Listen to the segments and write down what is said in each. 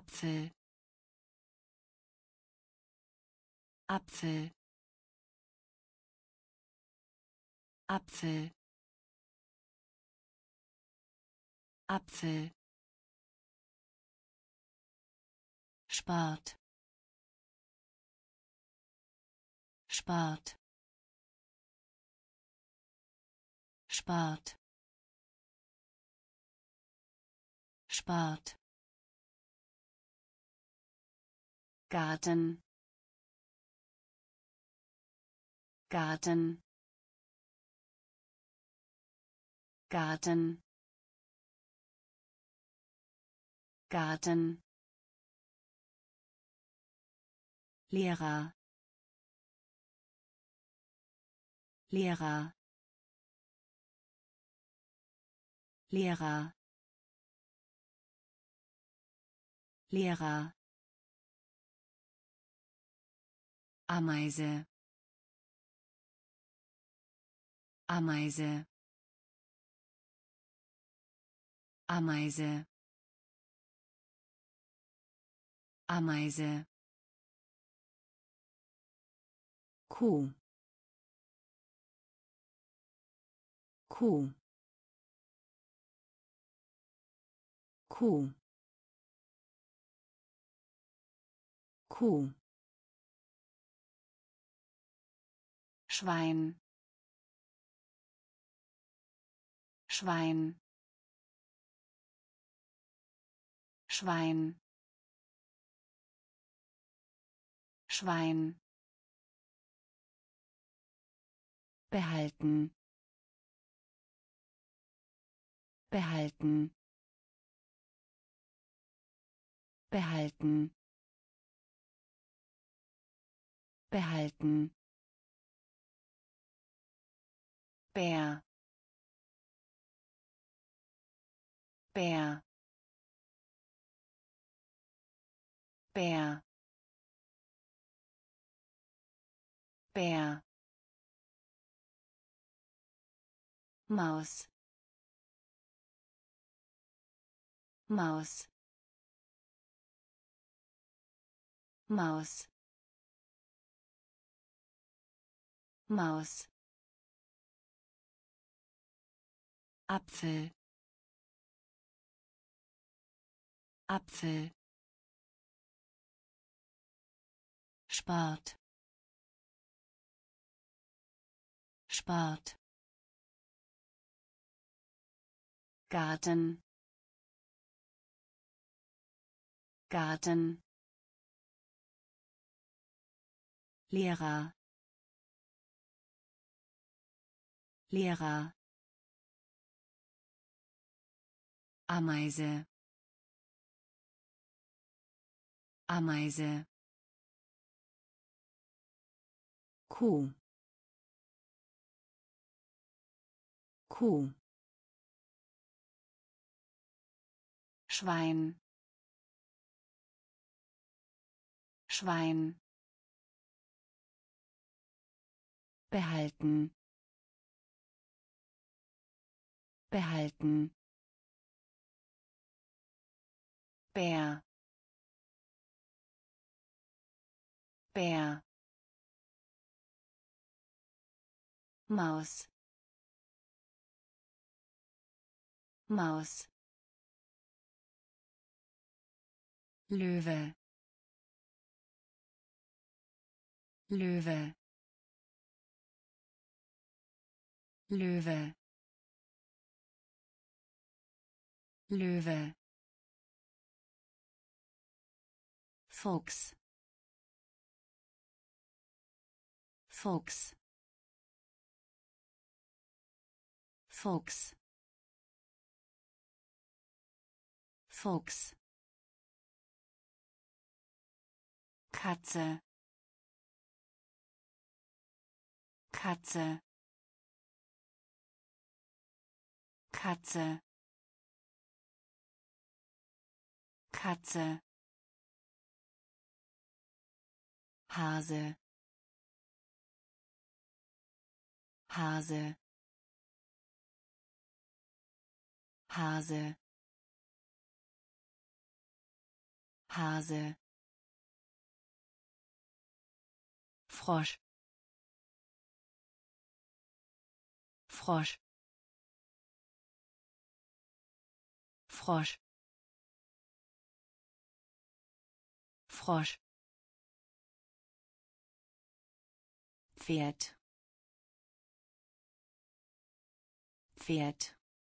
Apfel, Apfel, Apfel, Apfel, spart, spart, spart, spart, Garten, Garten, Garten, Garten, Lehrer, Lehrer, Lehrer, Lehrer, Ameise, Ameise, Ameise, Ameise, Kuh, Kuh, Kuh, Kuh, Schwein, Schwein, Schwein, Schwein, behalten, behalten, behalten, behalten, Bär, Bär, Bär, Bär, Maus, Maus, Maus, Maus, Apfel, Apfel, spart, spart, Garten, Garten, Lehrer, Lehrer, Ameise, Ameise, Kuh, Kuh, Schwein, Schwein, behalten, behalten, Bär, Bär, Maus, Maus, Löwe, Löwe, Löwe, Löwe, Fuchs, Fuchs, Fuchs, Fuchs, Katze, Katze, Katze, Katze, Hase, Hase, Hase, Hase, Frosch, Frosch, Frosch, Frosch, Pferd, Pferd,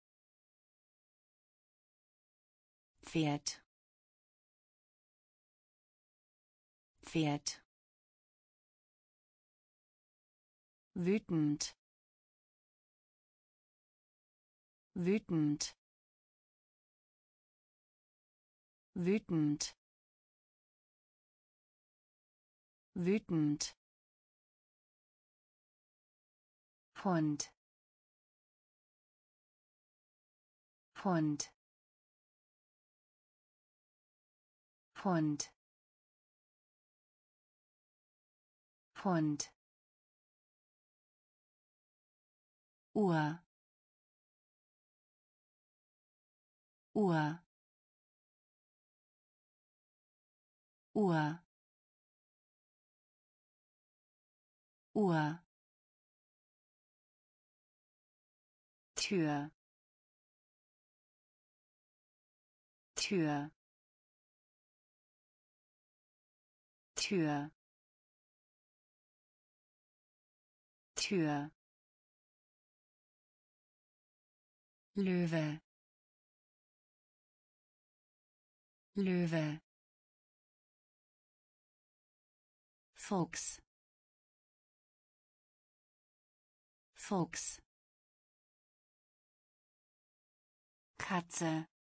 Pferd, Pferd, wütend, wütend, wütend, wütend, Hund, Hund, Hund, Hund, Uhr, Uhr, Uhr, Uhr, Tür, Tür, Tür, Tür, Löwe, Löwe, Fuchs, Fuchs, Katze,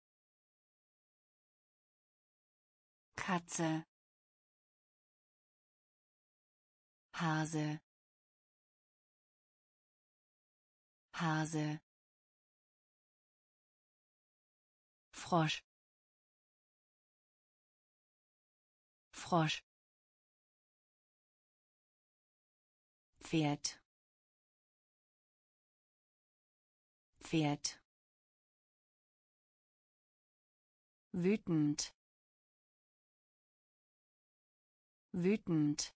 Katze, Hase, Hase, Frosch, Frosch, Pferd, Pferd, wütend, wütend,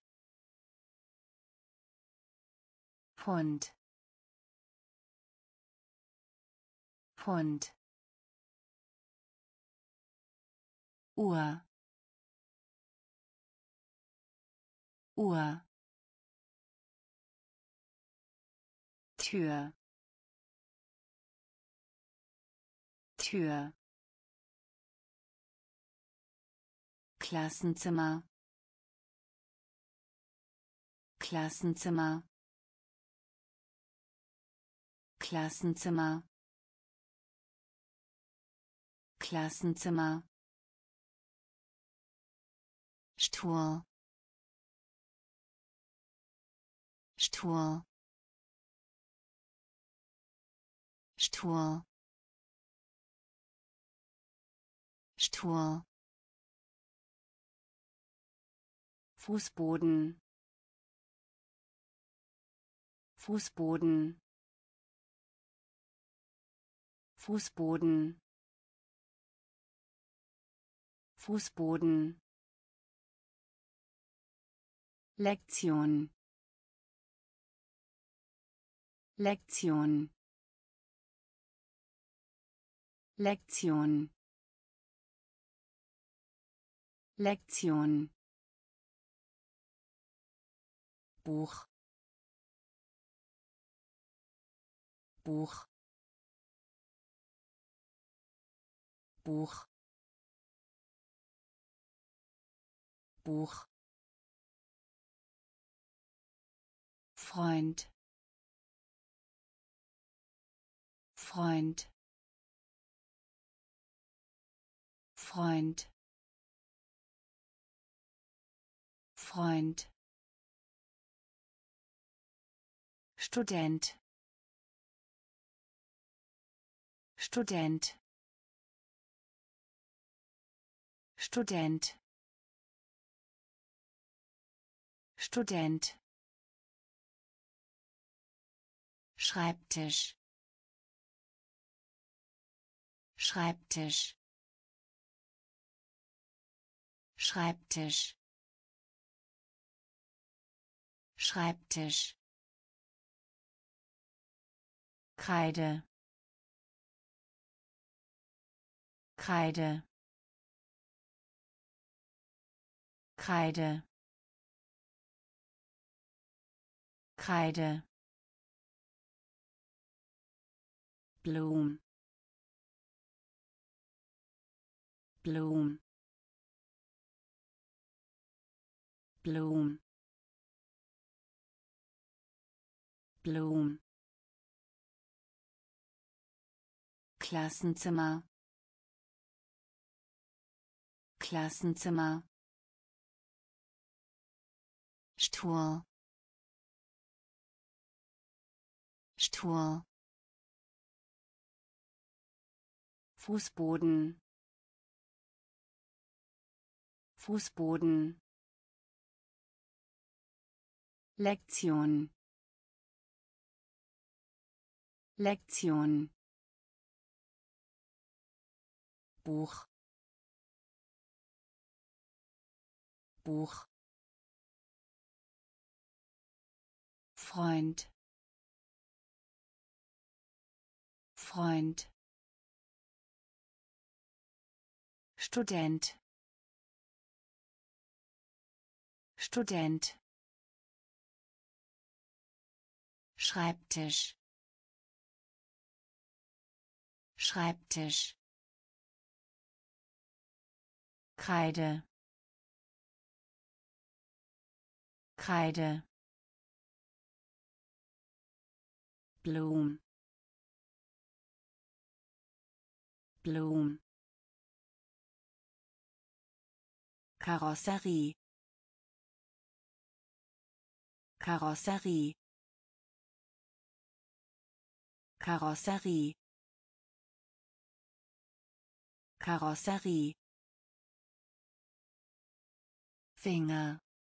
Hund, Hund, Uhr, Uhr, Tür, Tür, Klassenzimmer, Klassenzimmer, Klassenzimmer, Klassenzimmer, Stuhl, Stuhl, Stuhl, Stuhl, Fußboden, Fußboden, Fußboden, Fußboden, Lektion, Lektion, Lektion, Lektion, Buch, Buch, Buch, Buch, Freund, Freund, Freund, Freund, Student, Student, Student, Student, Schreibtisch, Schreibtisch, Schreibtisch, Schreibtisch, Kreide, Kreide, Kreide, Kreide, Blum, Blum, Blum, Blum, Klassenzimmer, Klassenzimmer, Stuhl, Stuhl, Fußboden, Fußboden, Lektion, Lektion, Buch, Buch, Freund, Freund, Student, Student, Schreibtisch, Schreibtisch, Kreide, Kreide, Blum, Blum, Karosserie, Karosserie, Karosserie, Karosserie, Finger,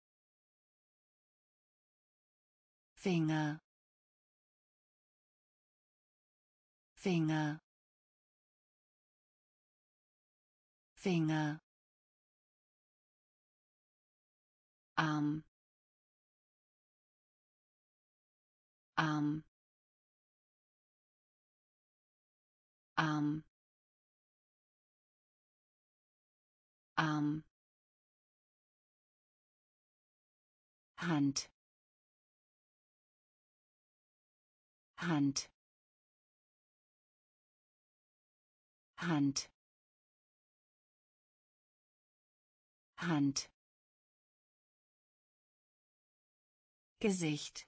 Finger, Finger, Finger, Arm, Arm, Arm, Arm, Hand, Hand, Hand, Hand, Gesicht,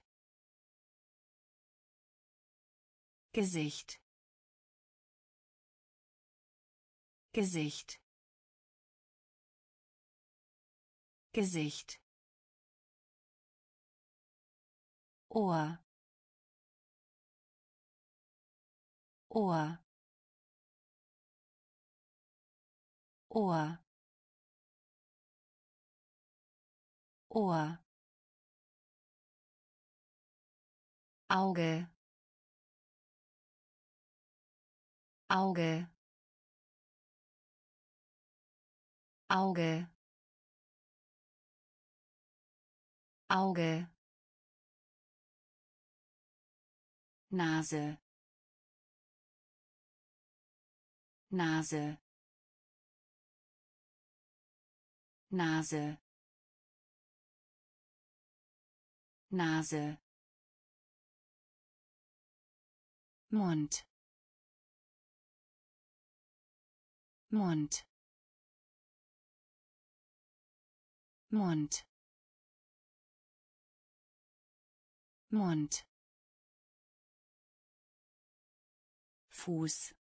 Gesicht, Gesicht, Gesicht, Ohr, Ohr, Ohr, Ohr, Auge, Auge, Auge, Auge, Nase, Nase, Nase, Nase, Mund, Mund, Mund, Mund, Fuß,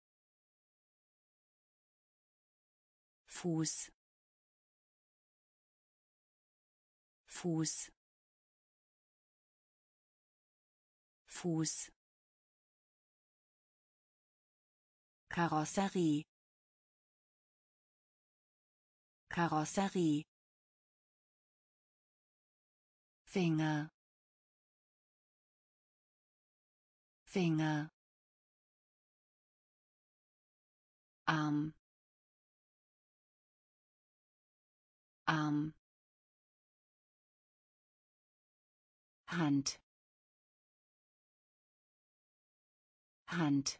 Fuß, Fuß, Fuß, Karosserie, Karosserie, Finger, Finger, Arm, Arm, Hand, Hand,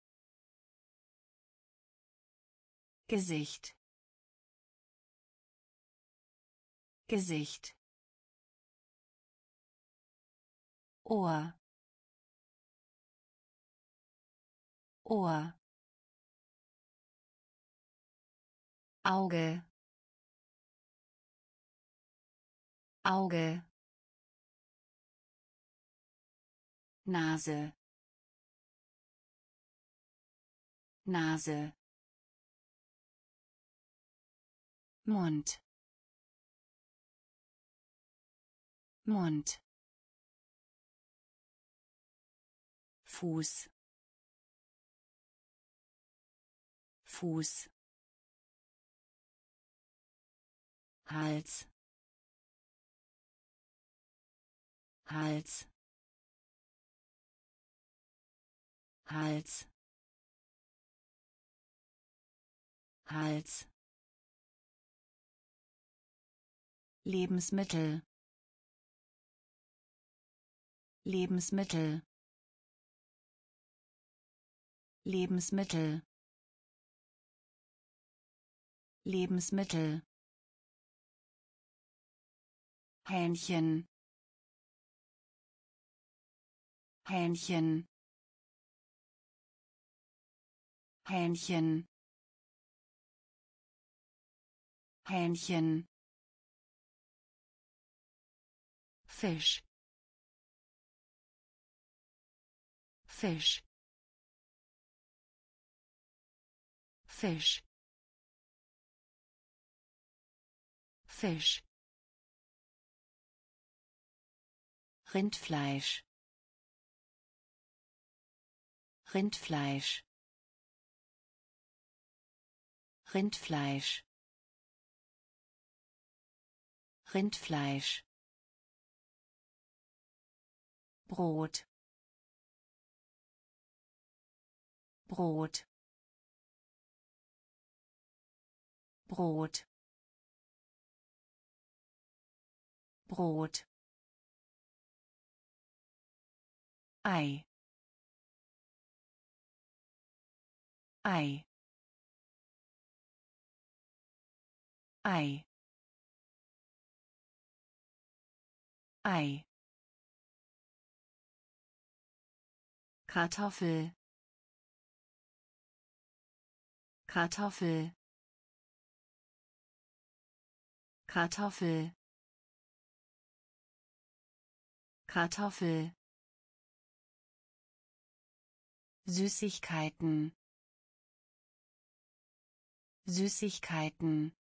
Gesicht, Gesicht, Ohr, Ohr, Auge, Auge, Nase, Nase, Mund, Mund, Fuß, Fuß, Hals, Hals, Hals, Hals, Lebensmittel, Lebensmittel, Lebensmittel, Lebensmittel, Hähnchen, Hähnchen, Hähnchen, Hähnchen, Fisch, Fisch, Fisch, Fisch, Rindfleisch, Rindfleisch, Rindfleisch, Rindfleisch, Brot, Brot, Brot, Brot, Ei, Ei, Ei, Ei, Kartoffel, Kartoffel, Kartoffel, Kartoffel, Süßigkeiten, Süßigkeiten,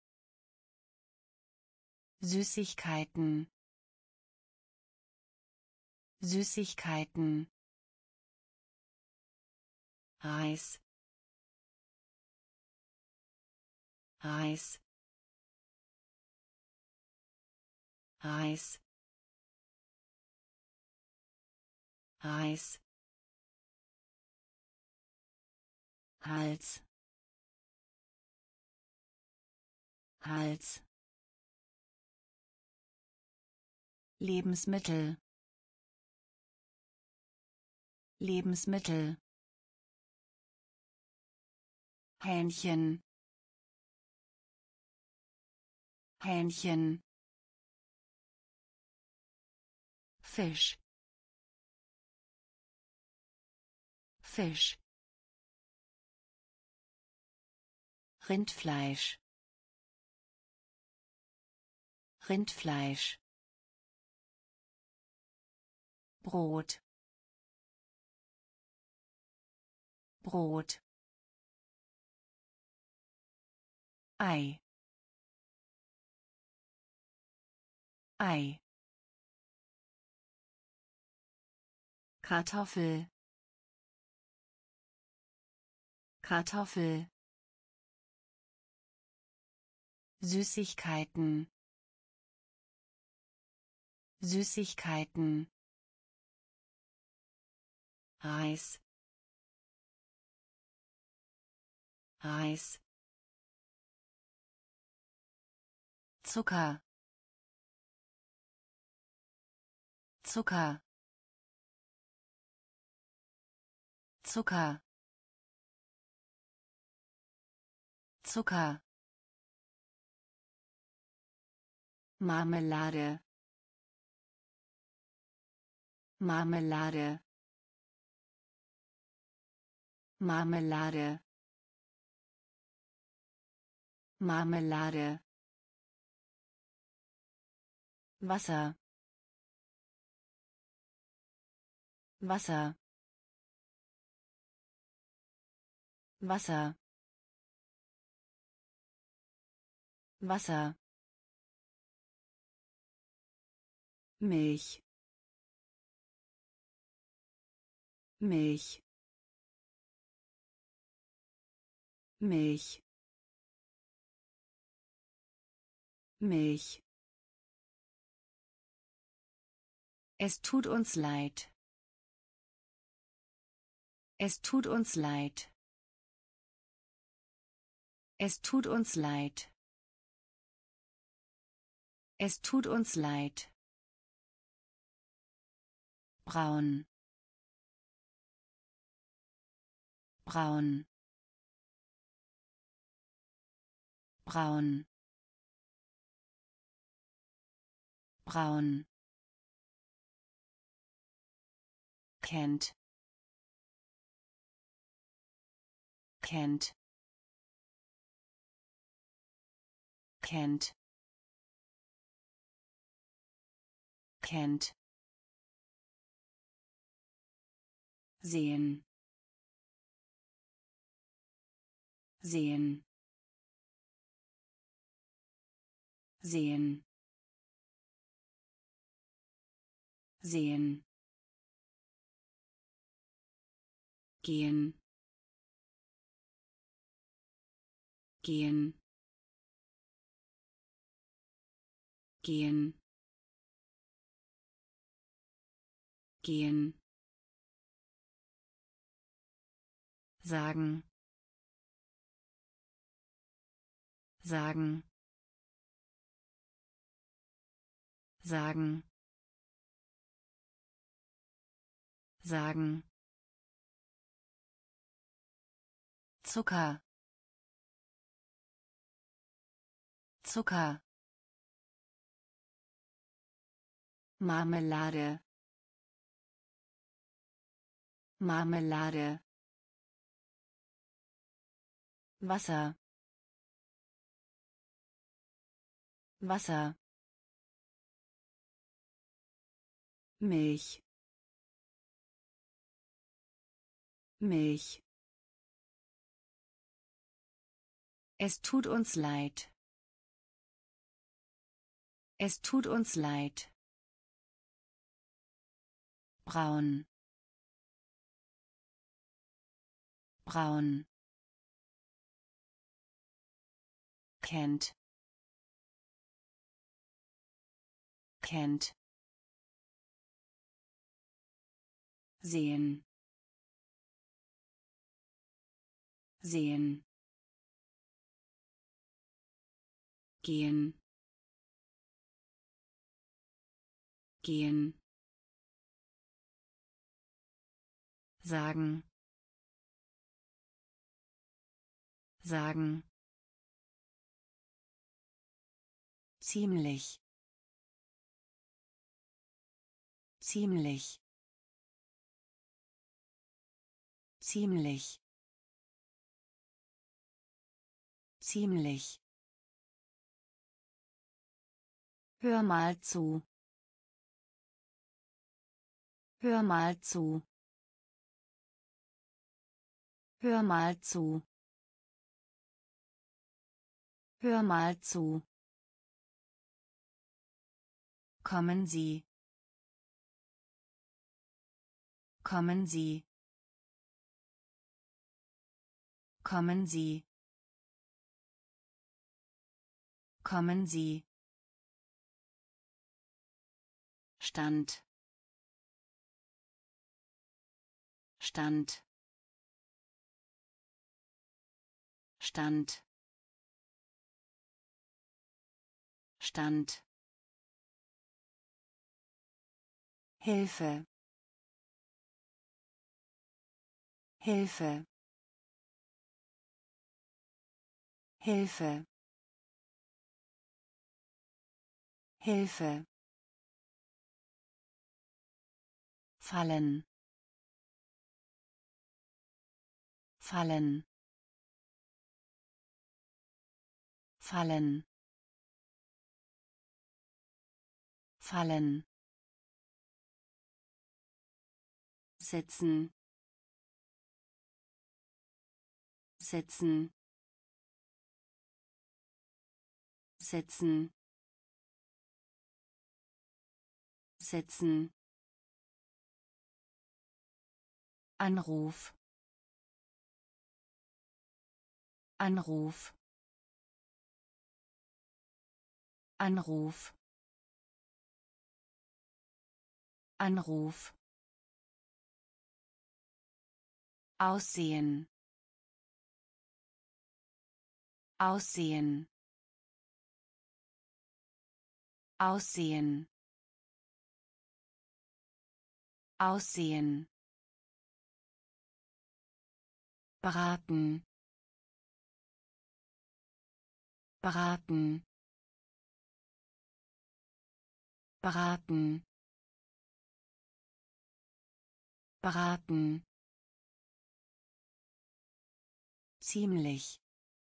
Süßigkeiten, Süßigkeiten, Reis, Reis, Reis, Reis, Hals, Hals, Lebensmittel, Lebensmittel, Hähnchen, Hähnchen, Fisch, Fisch, Rindfleisch, Rindfleisch, Brot, Brot, Ei, Ei, Kartoffel, Kartoffel, Süßigkeiten, Süßigkeiten, Reis, Reis, Zucker, Zucker, Zucker, Zucker, Marmelade, Marmelade, Marmelade, Marmelade, Wasser, Wasser, Wasser, Wasser, Milch, Milch, Milch, Milch. Es tut uns leid. Es tut uns leid. Es tut uns leid. Es tut uns leid. Braun, braun, braun, braun. Kennt, kennt, kennt, kennt. Sehen, sehen, sehen, sehen. Gehen, gehen, gehen, gehen. Sagen, sagen, sagen, sagen. Zucker, Zucker, Marmelade, Marmelade, Wasser, Wasser, Milch, Milch. Es tut uns leid. Es tut uns leid. Braun, braun. Kennt, kennt. Sehen, sehen. Gehen, gehen. Sagen, sagen. Ziemlich, ziemlich, ziemlich, ziemlich. Hör mal zu. Hör mal zu. Hör mal zu. Hör mal zu. Kommen Sie. Kommen Sie. Kommen Sie. Kommen Sie. Stand, Stand, Stand, Stand, Hilfe, Hilfe, Hilfe, Hilfe, fallen, fallen, fallen, fallen, sitzen, sitzen, sitzen, sitzen, Anruf, Anruf, Anruf, Anruf, aussehen, aussehen, aussehen, aussehen, beraten, beraten, beraten, beraten, ziemlich,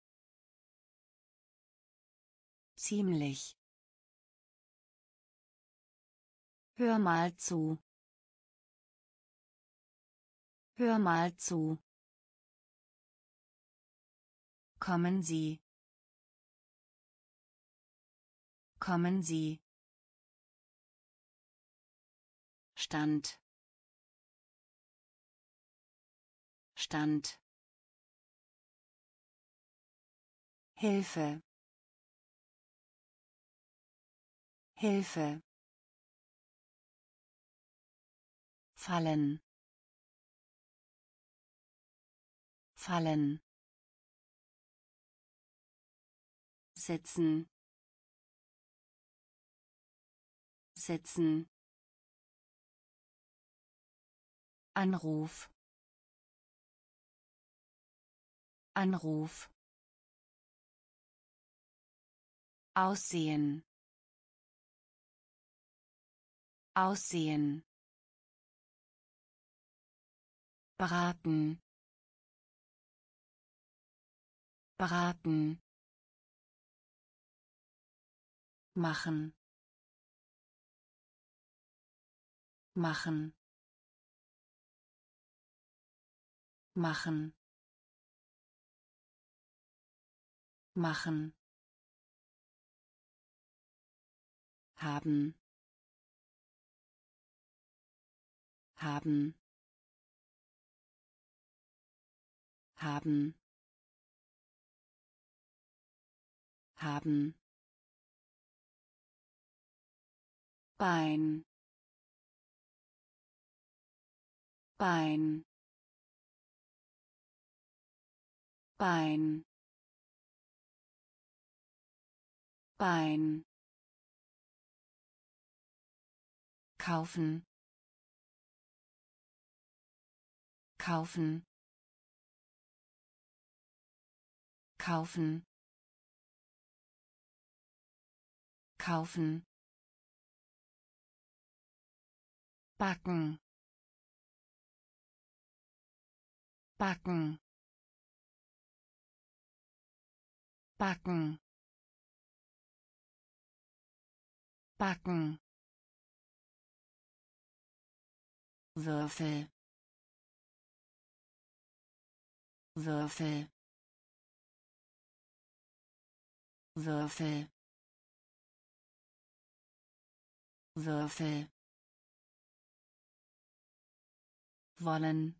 ziemlich, hör mal zu, hör mal zu, kommen Sie, kommen Sie, Stand, Stand, Hilfe, Hilfe, fallen, fallen, sitzen, sitzen, Anruf, Anruf, aussehen, aussehen, beraten, beraten, machen, machen, machen, machen, haben, haben, haben, haben, Bein, Bein, Bein, Bein, kaufen, kaufen, kaufen, kaufen, backen, backen, backen, backen, Würfel, Würfel, Würfel, Würfel, wollen,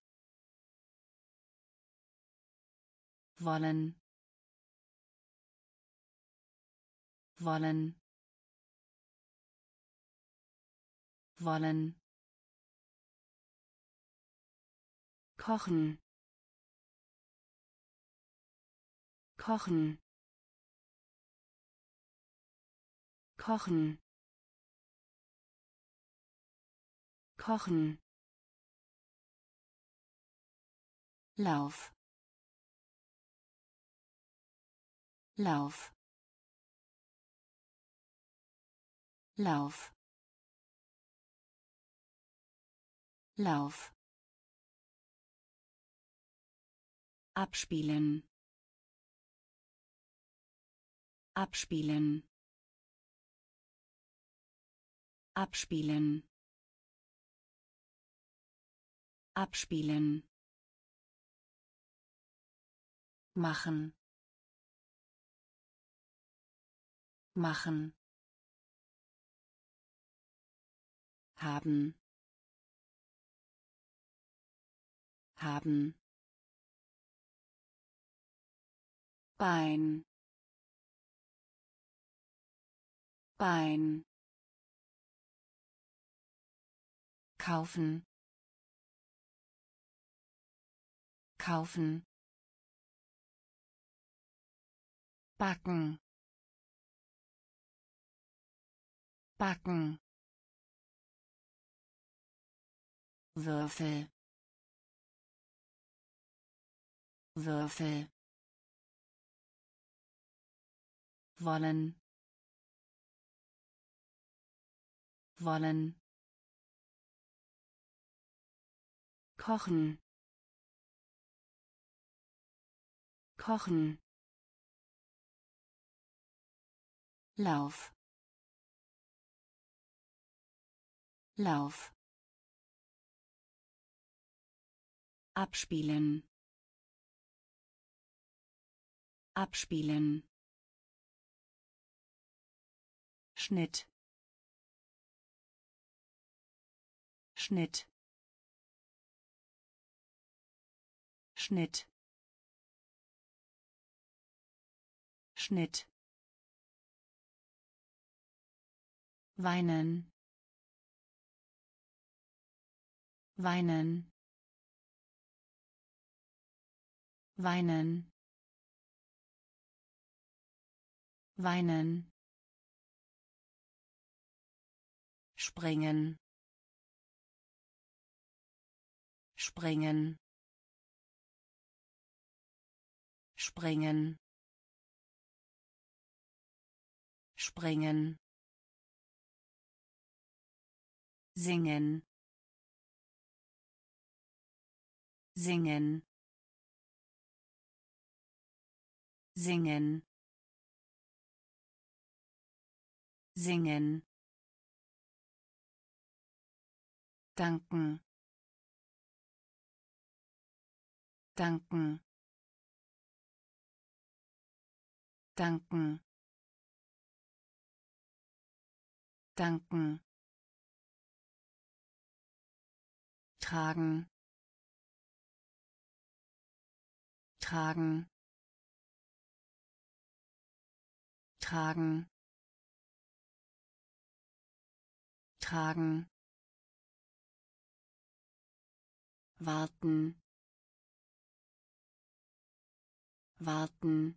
wollen, wollen, wollen, kochen, kochen, kochen kochen Lauf Lauf Lauf Lauf abspielen abspielen abspielen abspielen machen machen haben haben Bein Bein kaufen kaufen backen backen Würfel Würfel wollen wollen kochen kochen Lauf Lauf abspielen abspielen Schnitt Schnitt Schnitt Schnitt weinen weinen weinen weinen springen springen springen springen singen singen singen singen danken danken danken danken tragen tragen tragen tragen warten warten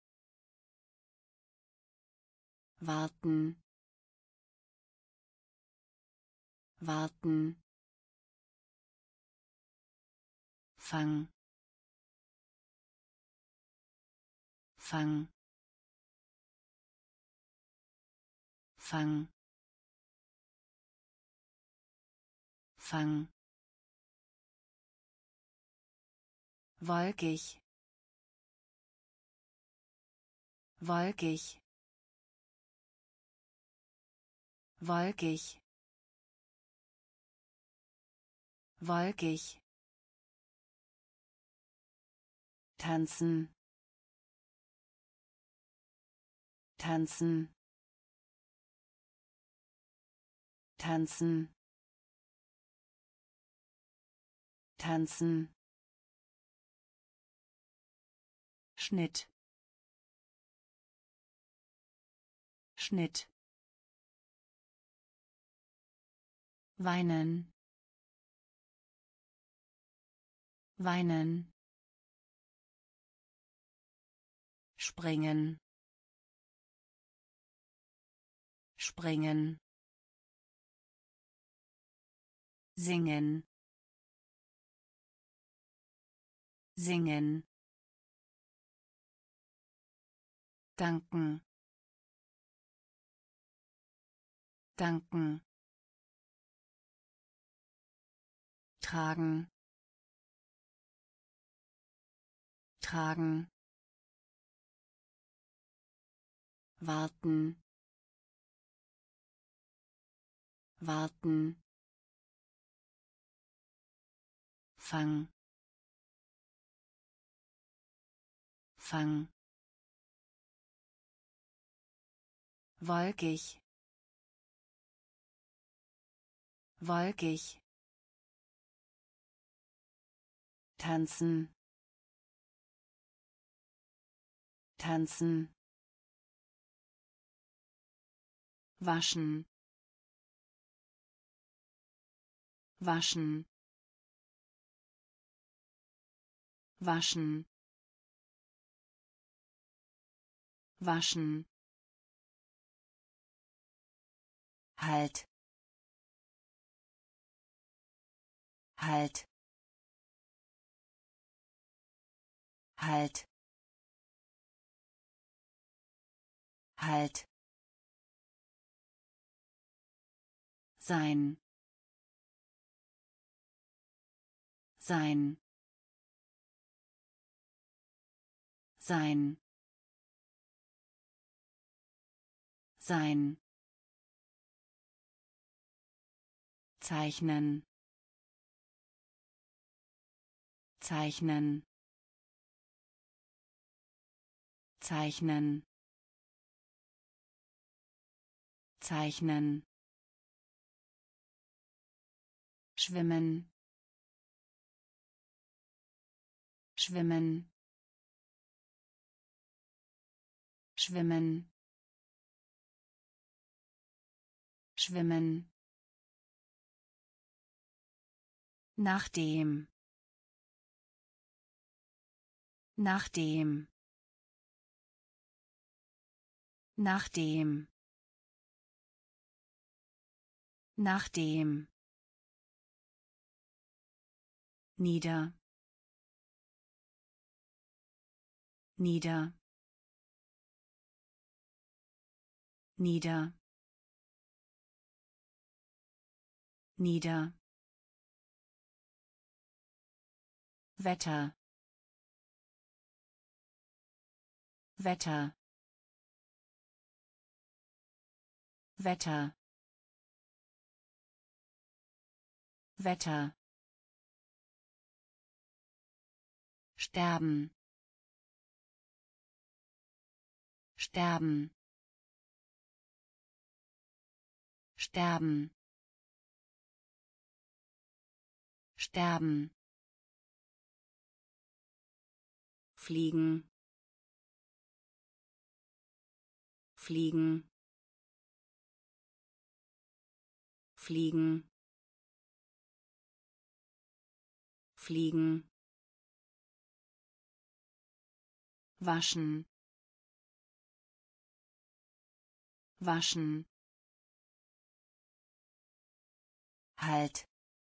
warten warten fang fang fang fang wolkig wolkig wolkig wolkig tanzen tanzen tanzen tanzen Schnitt Schnitt weinen weinen springen springen, singen, singen, danken, danken, tragen, tragen, warten, warten, fang, fang, wolkig, wolkig, tanzen, tanzen, waschen, waschen, waschen, waschen, halt, halt, halt, halt, sein, sein, sein, sein, zeichnen, zeichnen, zeichnen, zeichnen, schwimmen, schwimmen, schwimmen, schwimmen, nachdem, nachdem, nachdem, nachdem, nieder, nieder, nieder, nieder, Wetter, Wetter, Wetter, Wetter, sterben, sterben, sterben, sterben, fliegen, fliegen, fliegen, fliegen, waschen, waschen, halt,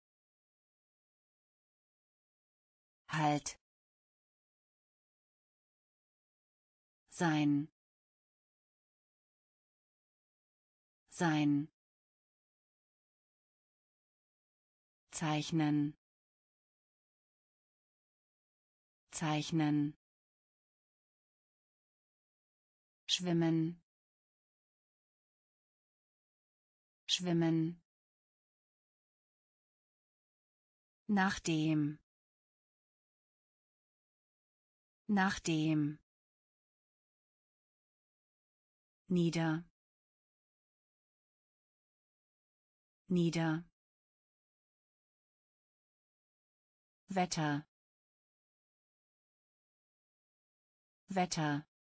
halt, sein, sein, zeichnen, zeichnen, schwimmen, schwimmen, nachdem, nachdem, nieder, nieder, Wetter, Wetter,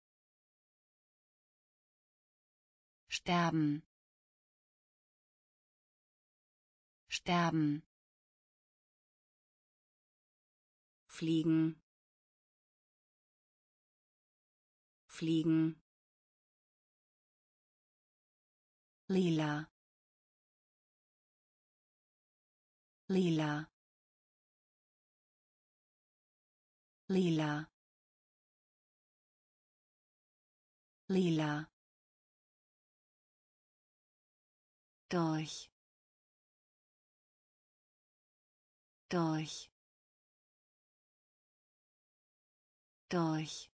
sterben, sterben, fliegen, fliegen, lila lila lila lila durch durch durch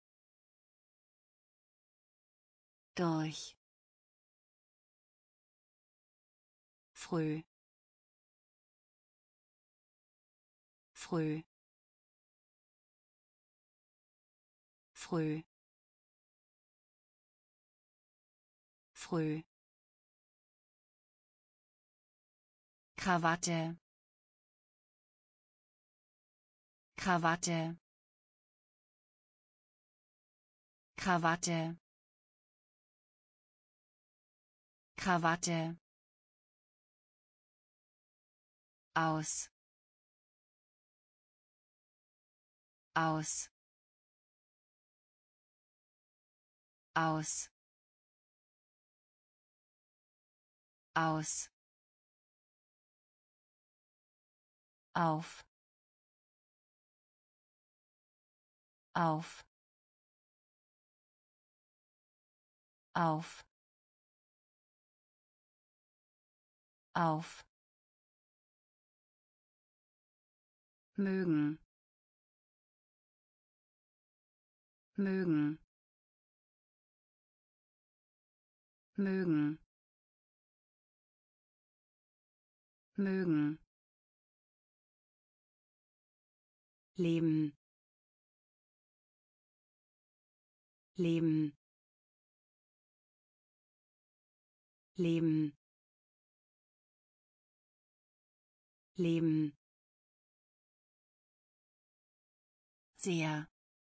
durch früh früh früh früh Krawatte Krawatte Krawatte Krawatte aus aus aus aus auf auf auf auf mögen mögen mögen mögen leben leben leben leben sehr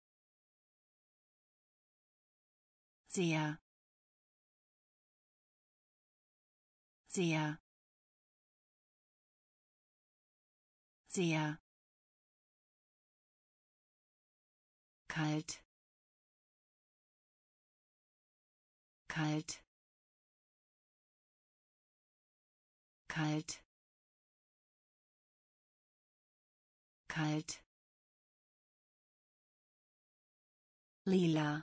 sehr sehr sehr kalt kalt kalt kalt lila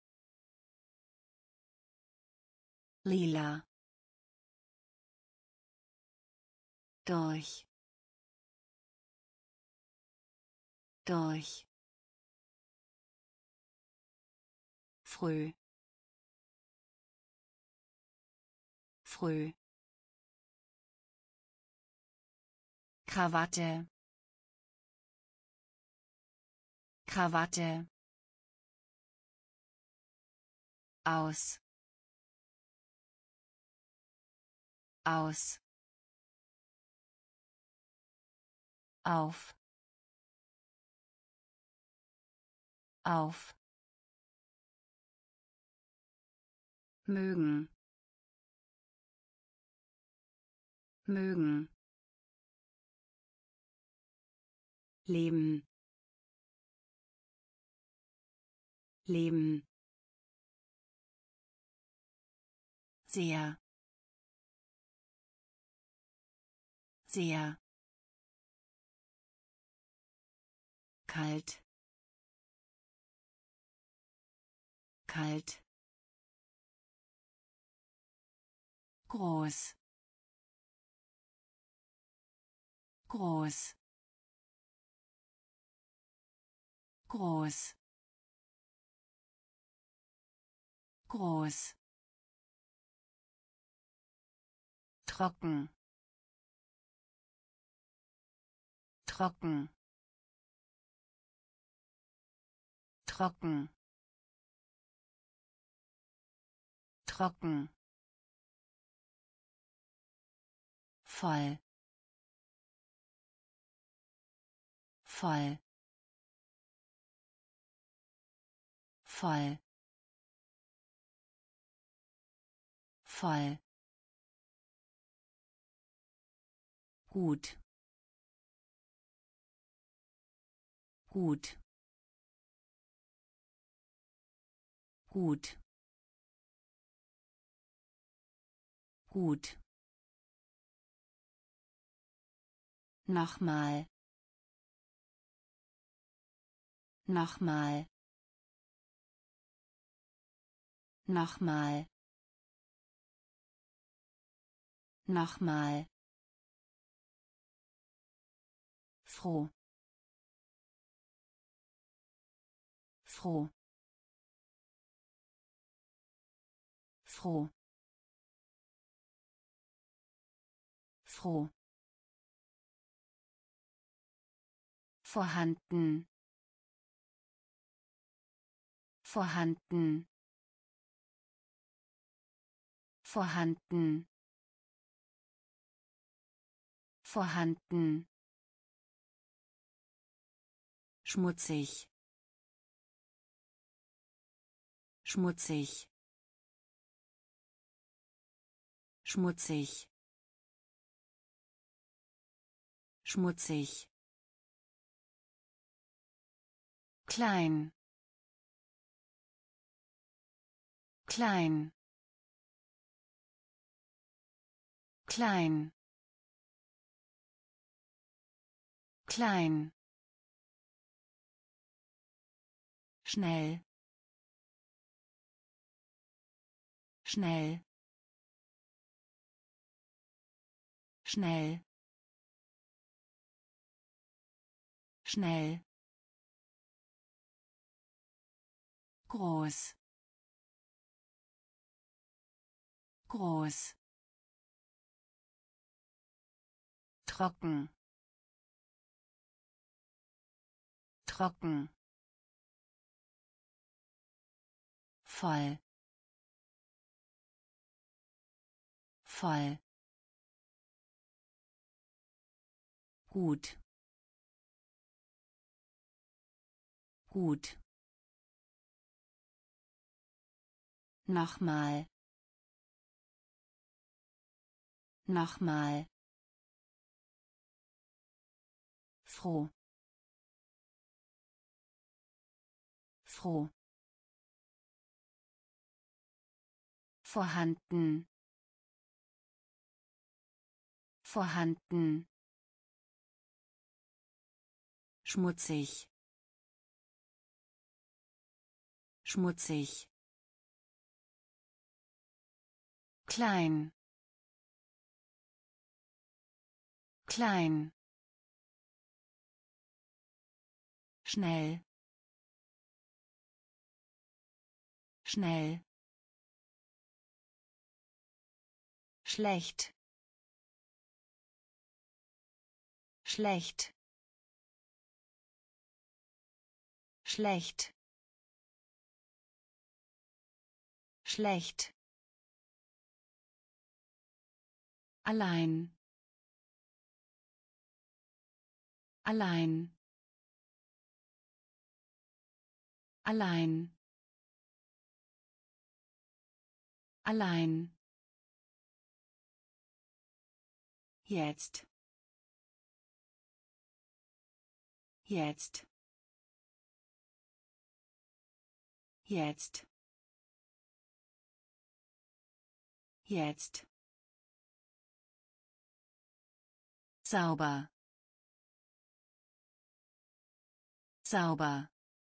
lila durch durch früh früh Krawatte Krawatte aus aus auf auf mögen mögen leben leben sehr sehr kalt kalt groß groß groß groß trocken trocken trocken trocken voll voll voll voll gut gut gut Gut. Nochmal. Nochmal. Nochmal. Nochmal. Froh. Froh. Froh. Froh. Vorhanden. Vorhanden. Vorhanden. Vorhanden. Schmutzig. Schmutzig. Schmutzig. Schmutzig. Klein. Klein. Klein. Klein. Schnell. Schnell. Schnell. Schnell. Groß. Groß. Trocken. Trocken. Voll. Voll. Gut. Gut. Nochmal. Nochmal. Froh. Froh. Vorhanden. Vorhanden. Schmutzig. Schmutzig. Klein. Klein. Schnell. Schnell. Schlecht. Schlecht. Schlecht. Schlecht. Allein. Allein. Allein. Allein. Jetzt. Jetzt. Jetzt. Jetzt. Sauber. Sauber.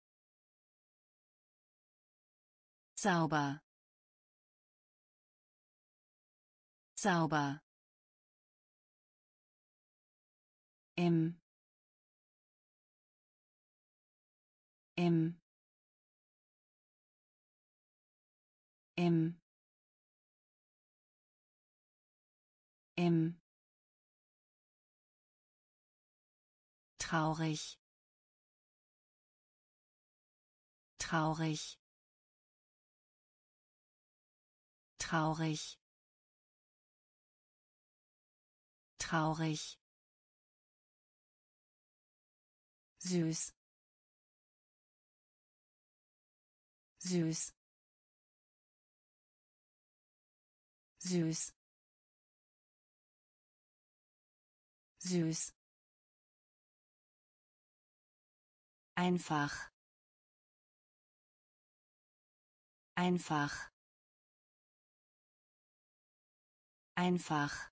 Sauber. Sauber. Im. Im. Im. Im. Traurig. Traurig. Traurig. Traurig. Süß. Süß. Süß. Süß. Einfach. Einfach. einfach,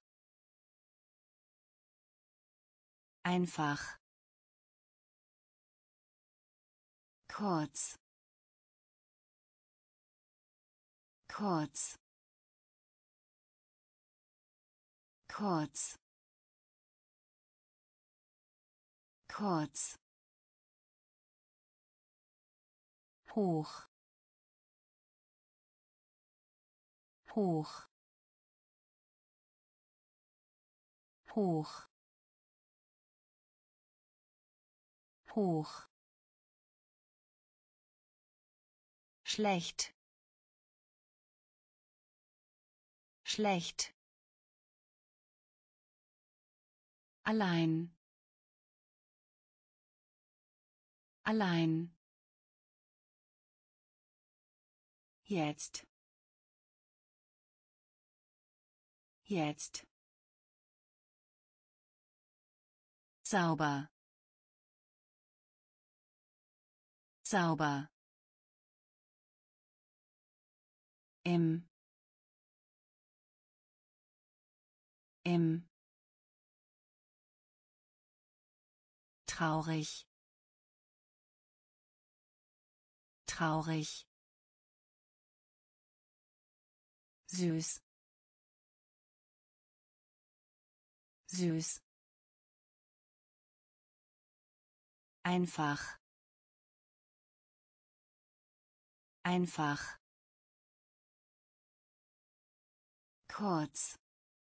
einfach, kurz, kurz, kurz, kurz, hoch, hoch, hoch, hoch, schlecht, schlecht, allein, allein, jetzt, jetzt, sauber, sauber, im, im, traurig, traurig, süß, süß, einfach, einfach, kurz,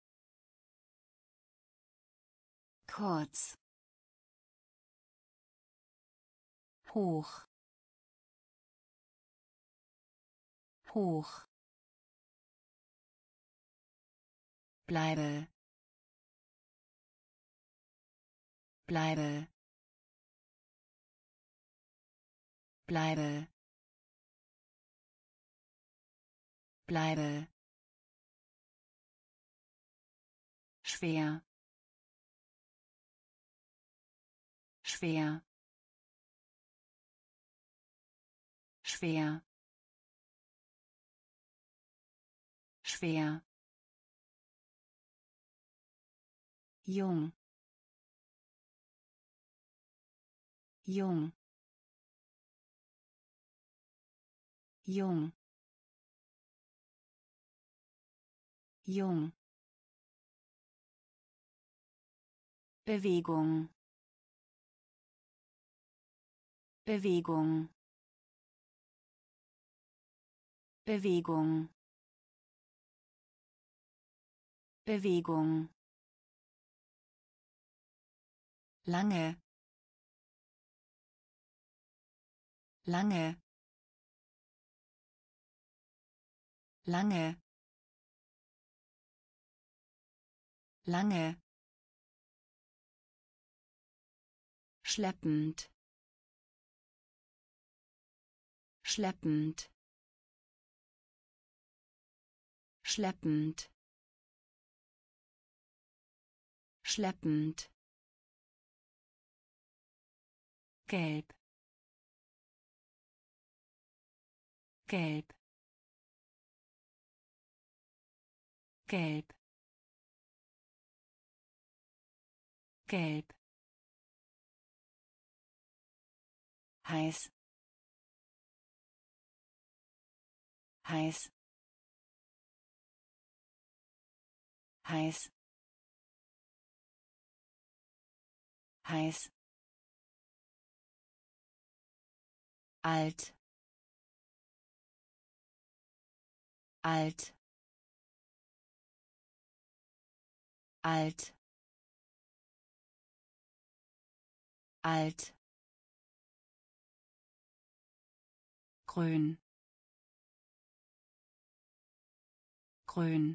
kurz, hoch, hoch, bleibe, bleibe, bleibe, bleibe, schwer, schwer, schwer, schwer, jung, jung, jung, jung, Bewegung, Bewegung, Bewegung, Bewegung, lange, lange, lange, lange, schleppend, schleppend, schleppend, schleppend, gelb, gelb, gelb, gelb, heiß, heiß, heiß, heiß, alt, alt, alt, alt, grün, grün,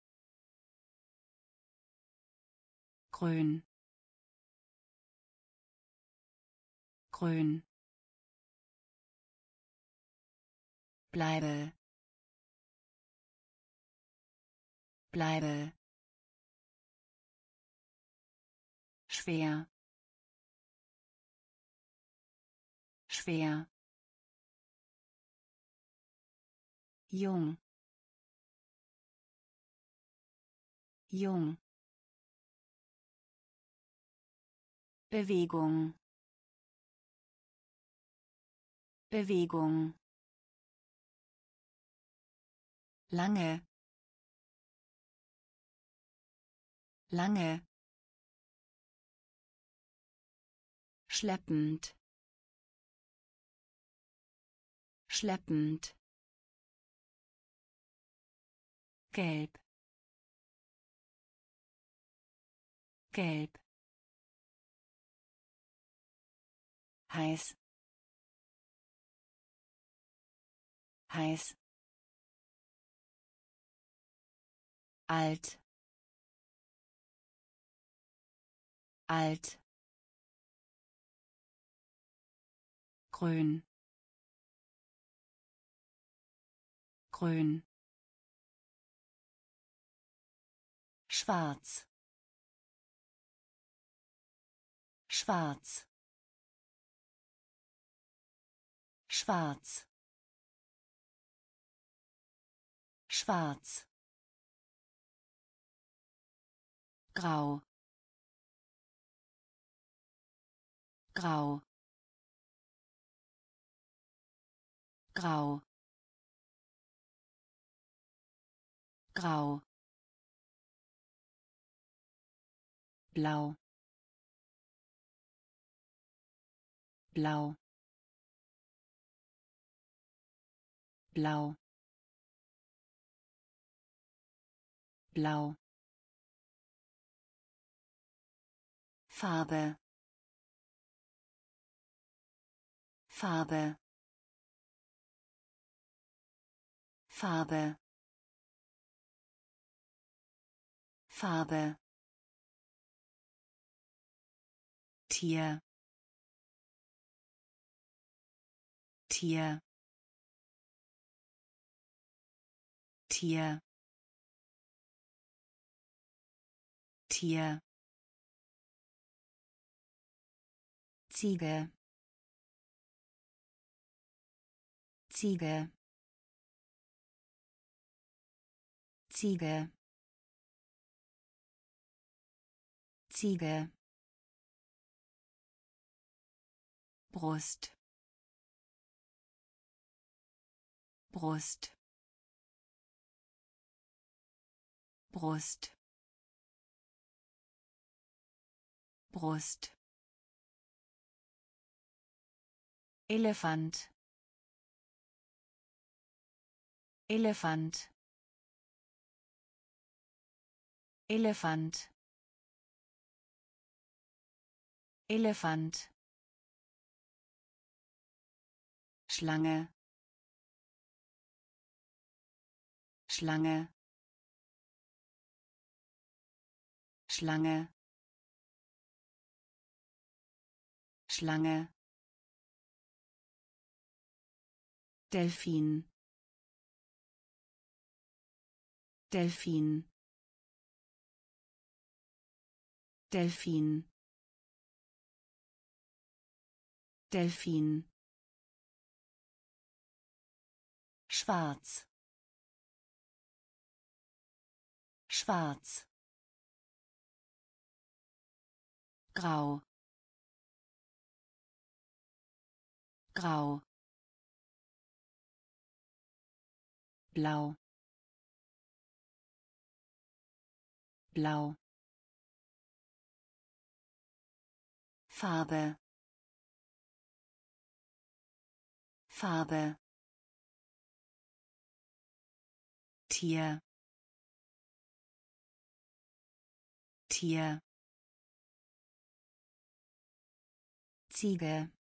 grün, grün, bleibe, bleibe, schwer, schwer, jung, jung, Bewegung, Bewegung, lange, lange, schleppend, schleppend, gelb, gelb, heiß, heiß, alt, alt, grün, grün, schwarz, schwarz, schwarz, schwarz, grau, grau, grau, grau, blau, blau, blau, blau, Farbe, Farbe, Farbe, Farbe, Tier, Tier, Tier, Tier, Ziege, Ziege, Ziege, Ziege, Brust, Brust, Brust, Brust, Elefant, Elefant, Elefant, Elefant, Schlange, Schlange, Schlange, Schlange, Delfin, Delfin, Delfin, Delfin, schwarz, schwarz, grau, grau, blau, blau, Farbe, Farbe, Tier, Tier, Ziege,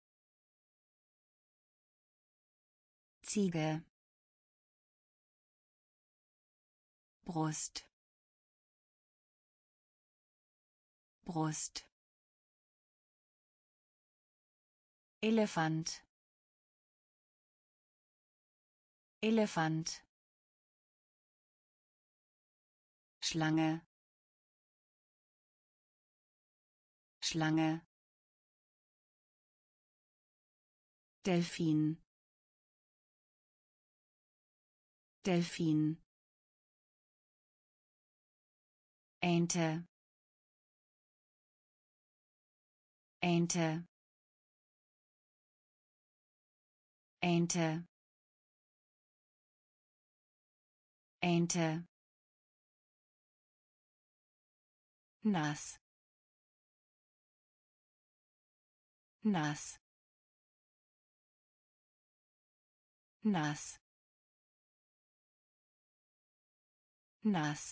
Ziege, Brust, Brust, Elefant, Elefant, Schlange, Schlange, Delfin, Delfin, Ente, Ente, Ente, Ente, nass, nass, nass, nass,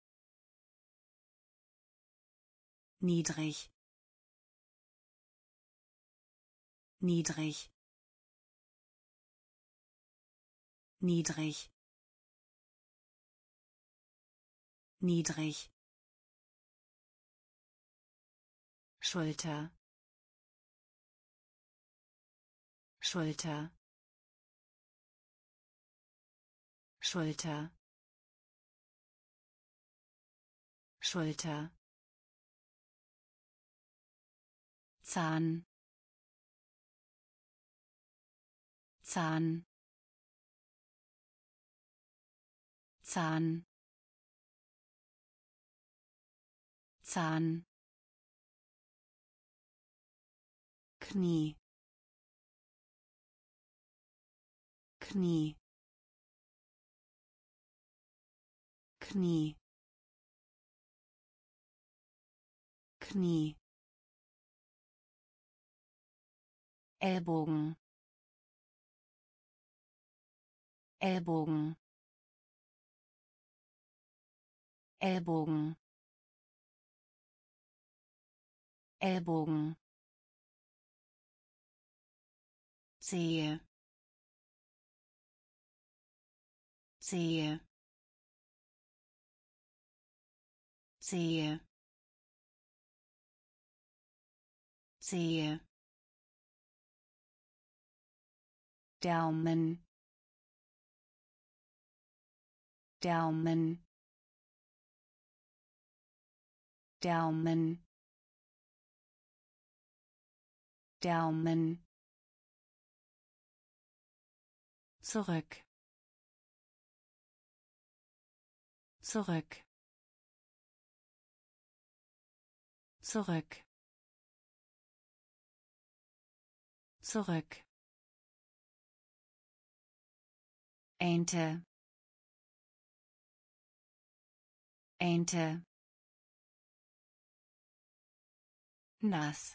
niedrig, niedrig, niedrig, niedrig, Schulter, Schulter, Schulter, Schulter, Zahn, Zahn, Zahn, Zahn, Knie, Knie, Knie, Knie, Ellbogen, Ellbogen, Ellbogen, Ellbogen, Zehe, Zehe, Zehe, Zehe, Daumen, Daumen, Daumen, Daumen, zurück, zurück, zurück, zurück, Ente, Ente, nass,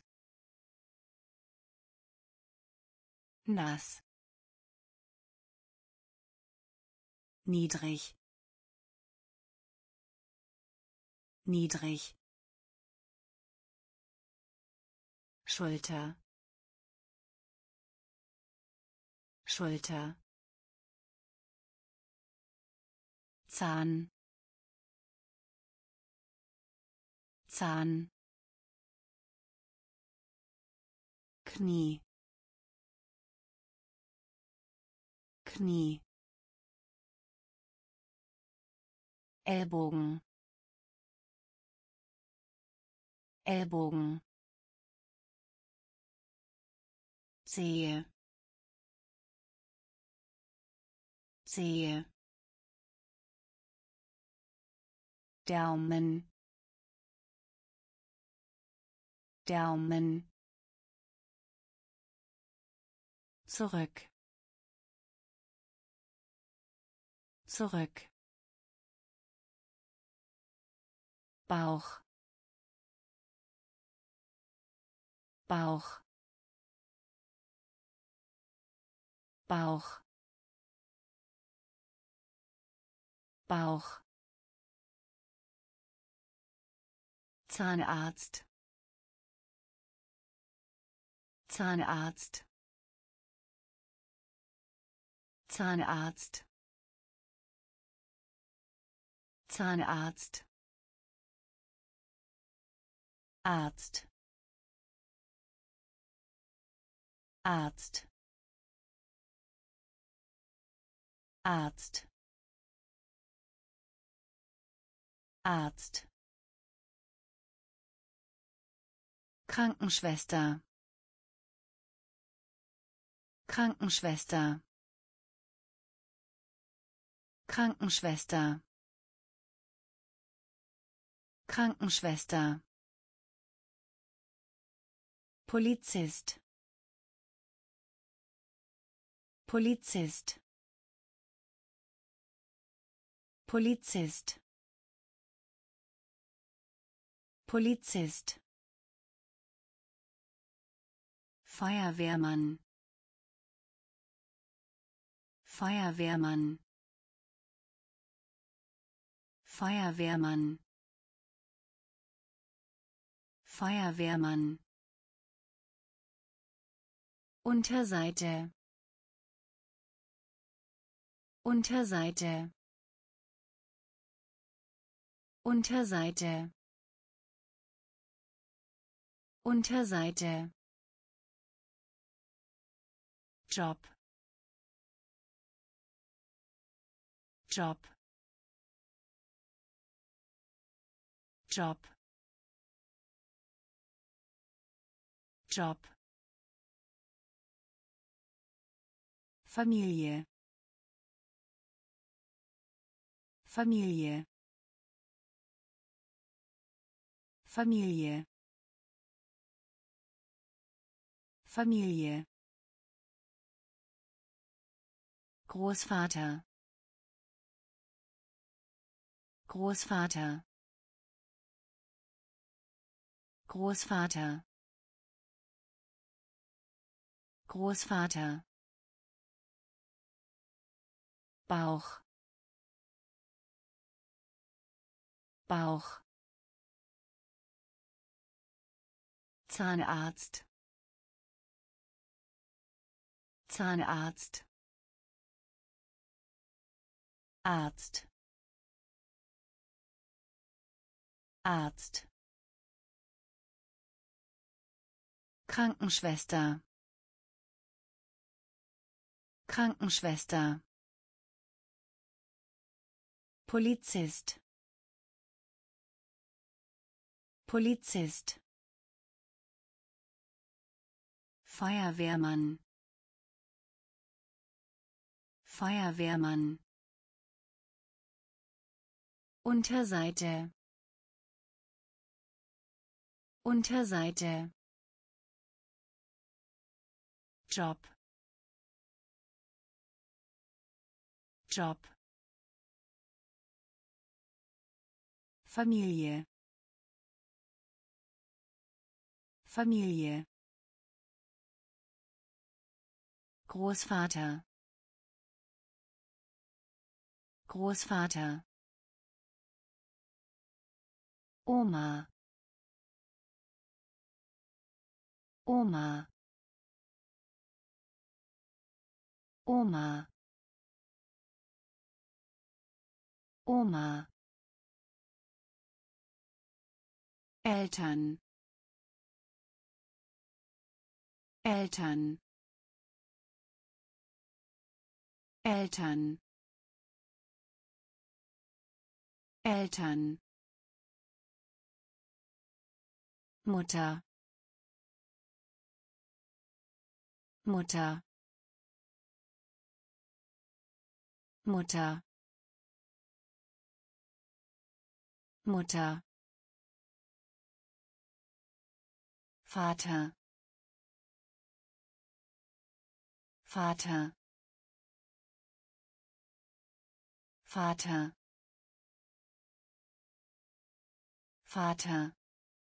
nass, niedrig, niedrig, Schulter, Schulter, Zahn, Zahn, Knie, Knie, Ellbogen, Ellbogen, Zehe, Zehe, Daumen, Daumen, zurück, zurück, Bauch, Bauch, Bauch, Bauch, Zahnarzt, Zahnarzt, Zahnarzt, Zahnarzt, Arzt, Arzt, Arzt, Arzt, Krankenschwester, Krankenschwester, Krankenschwester, Krankenschwester. Polizist. Polizist. Polizist. Polizist. Feuerwehrmann. Feuerwehrmann. Feuerwehrmann. Feuerwehrmann. Unterseite. Unterseite. Unterseite. Unterseite. Job. Job. Job. Job. Familie. Familie. Familie. Familie. Großvater. Großvater. Großvater. Großvater. Bauch. Bauch. Zahnarzt. Zahnarzt. Arzt. Arzt. Krankenschwester. Krankenschwester. Polizist. Polizist. Feuerwehrmann. Feuerwehrmann. Unterseite. Unterseite. Job. Job. Familie. Familie. Großvater. Großvater. Oma. Oma. Oma. Oma. Eltern. Eltern. Eltern. Eltern. Mutter. Mutter. Mutter. Mutter. Vater. Vater. Vater. Vater.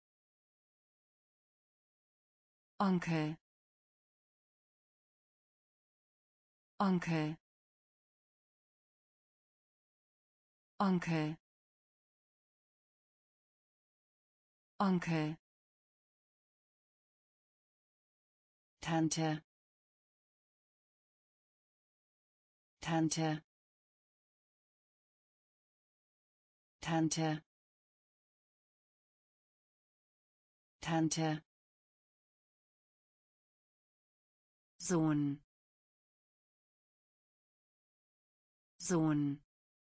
Onkel. Onkel. Onkel. Onkel. Tante. Tante. Tante. Tante. Sohn. Sohn.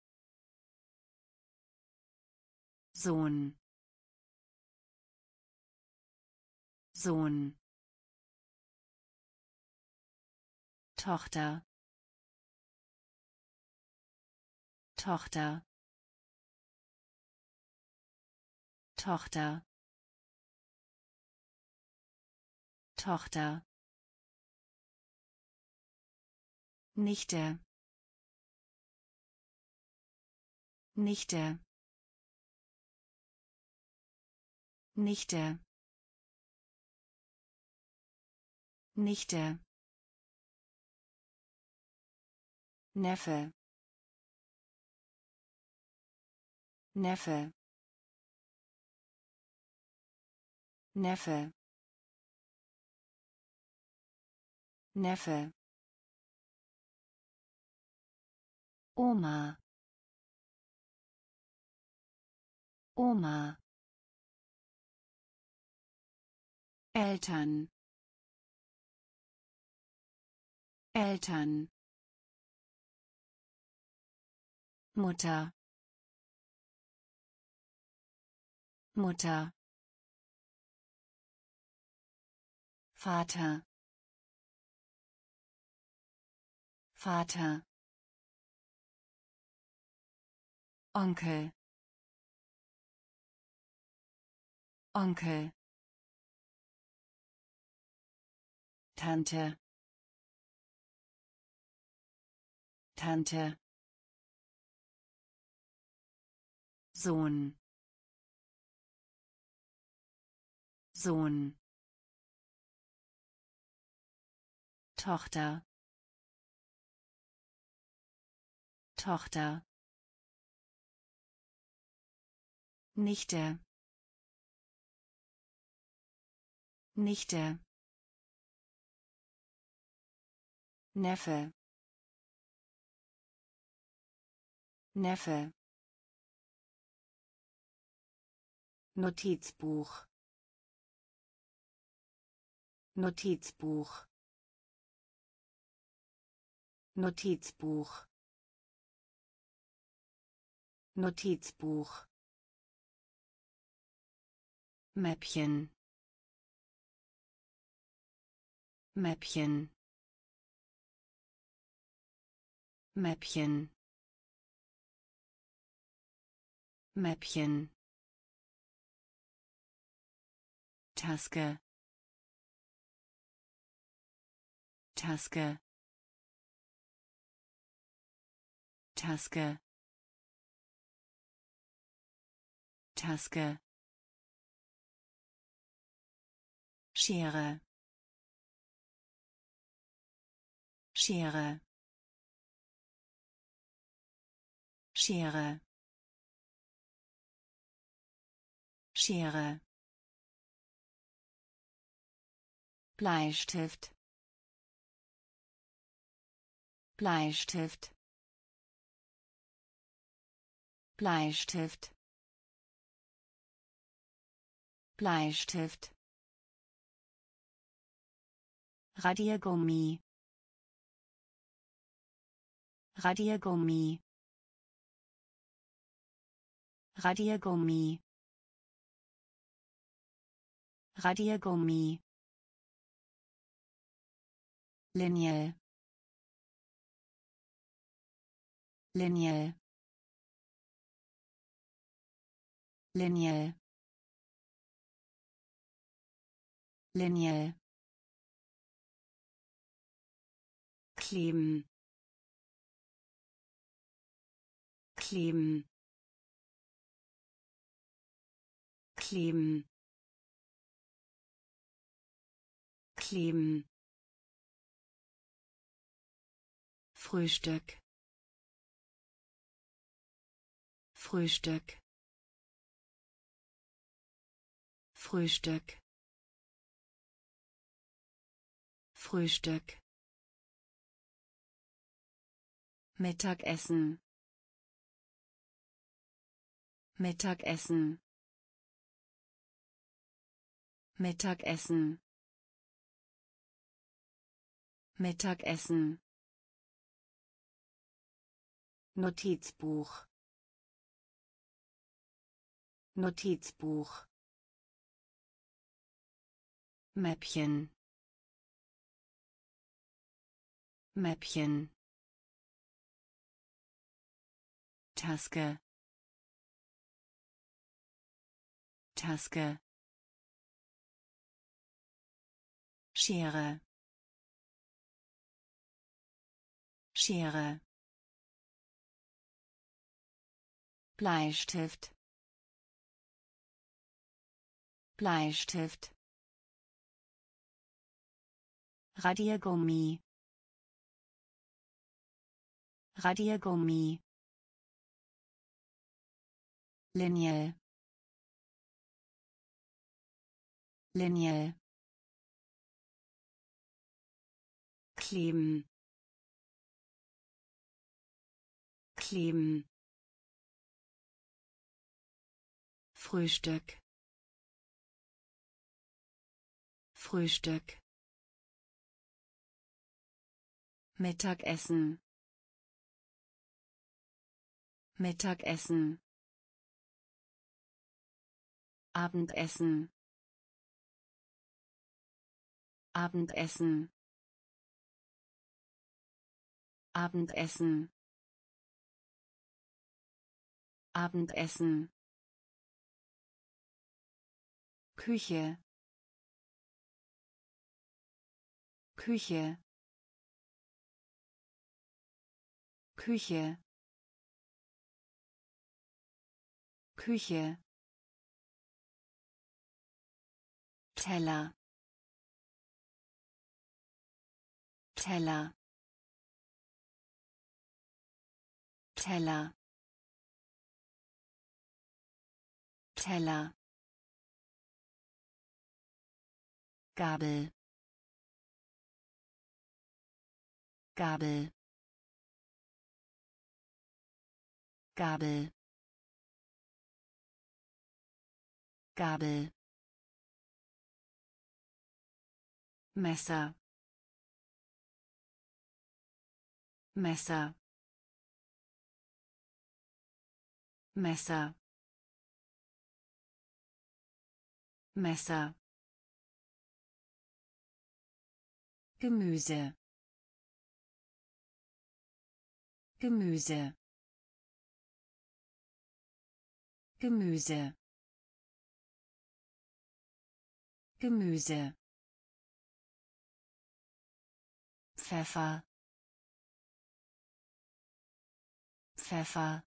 Sohn. Sohn. Tochter. Tochter. Tochter, Tochter, Nichte, Nichte, Nichte, Nichte, Neffe, Neffe, Neffe, Neffe, Oma, Oma, Eltern, Eltern, Mutter, Mutter, Vater, Vater, Onkel, Onkel, Tante, Tante, Sohn, Sohn, Tochter, Tochter, Nichte, Nichte, Neffe, Neffe, Notizbuch, Notizbuch, Notizbuch, Notizbuch, Mäppchen, Mäppchen, Mäppchen, Mäppchen, Taske, Taske, Taske, Taske, Schere, Schere, Schere, Schere, Bleistift, Bleistift, Bleistift, Bleistift, Radiergummi, Radiergummi, Radiergummi, Radiergummi, Linie, Linie, Linie, Linie, kleben, kleben, kleben, kleben, Frühstück, Frühstück, Frühstück, Frühstück, Mittagessen, Mittagessen, Mittagessen, Mittagessen, Notizbuch, Notizbuch, Mäppchen, Mäppchen, Taske, Multitasker. Schere. Schere. Bleistift. Bleistift. Radiergummi. Radiergummi. Linie. Linie. Kleben. Kleben. Frühstück. Frühstück. Mittagessen. Mittagessen. Abendessen. Abendessen. Abendessen. Abendessen. Küche. Küche. Küche. Küche. Teller. Teller. Teller. Teller. Gabel. Gabel. Gabel. Gabel. Messer. Messer. Messer. Messer. Gemüse. Gemüse. Gemüse. Gemüse. Pfeffer. Pfeffer.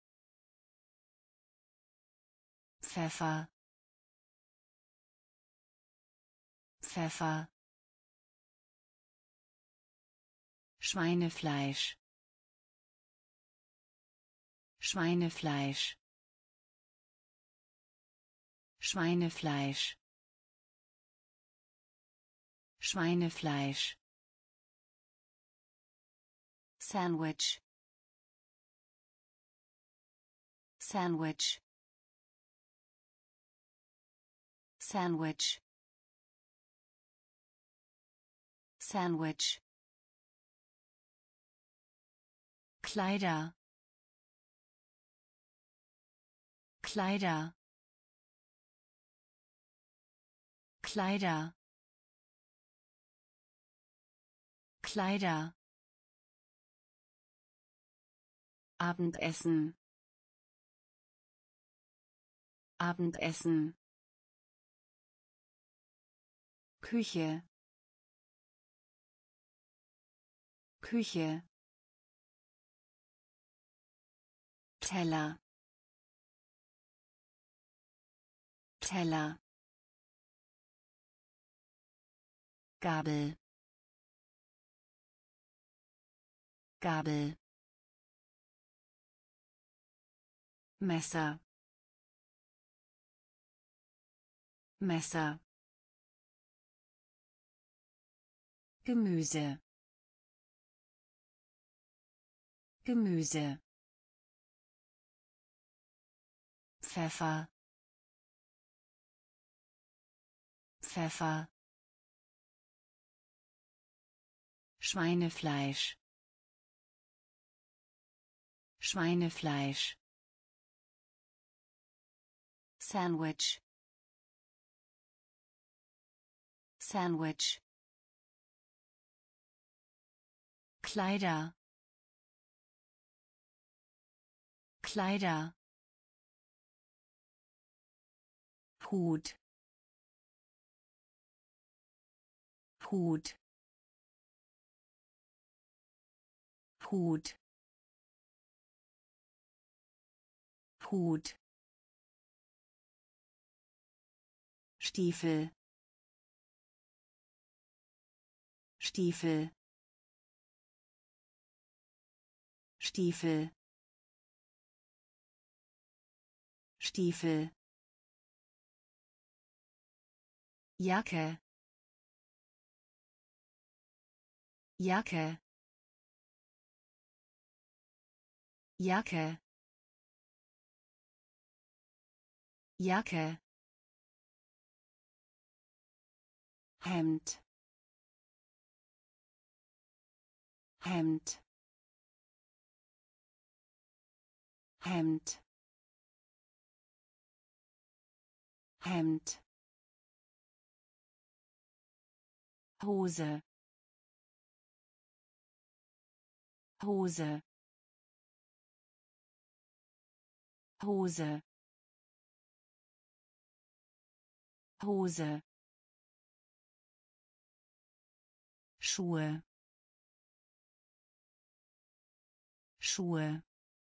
Pfeffer. Pfeffer. Schweinefleisch. Schweinefleisch. Schweinefleisch. Schweinefleisch. Sandwich. Sandwich. Sandwich. Sandwich. Kleider. Kleider. Kleider. Kleider. Abendessen. Abendessen. Küche. Küche. Teller. Teller. Gabel. Gabel. Messer. Messer. Gemüse. Gemüse. Pfeffer. Pfeffer. Schweinefleisch. Schweinefleisch. Sandwich. Sandwich. Kleider. Kleider. Hut, Hut, Hut, Hut, Stiefel, Stiefel, Stiefel, Stiefel, Jacke, Jacke, Jacke, Jacke, Hemd, Hemd, Hemd, Hemd, Hose, Hose, Hose, Hose, Schuhe, Schuhe,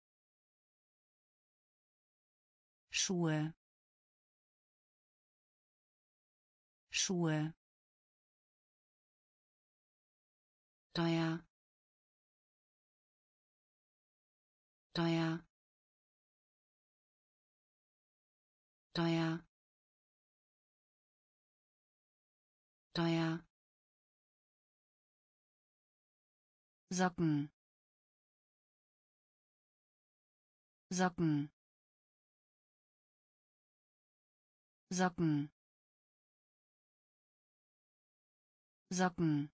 Schuhe, Schuhe, teuer, teuer, teuer, teuer, Socken, Socken, Socken, Socken,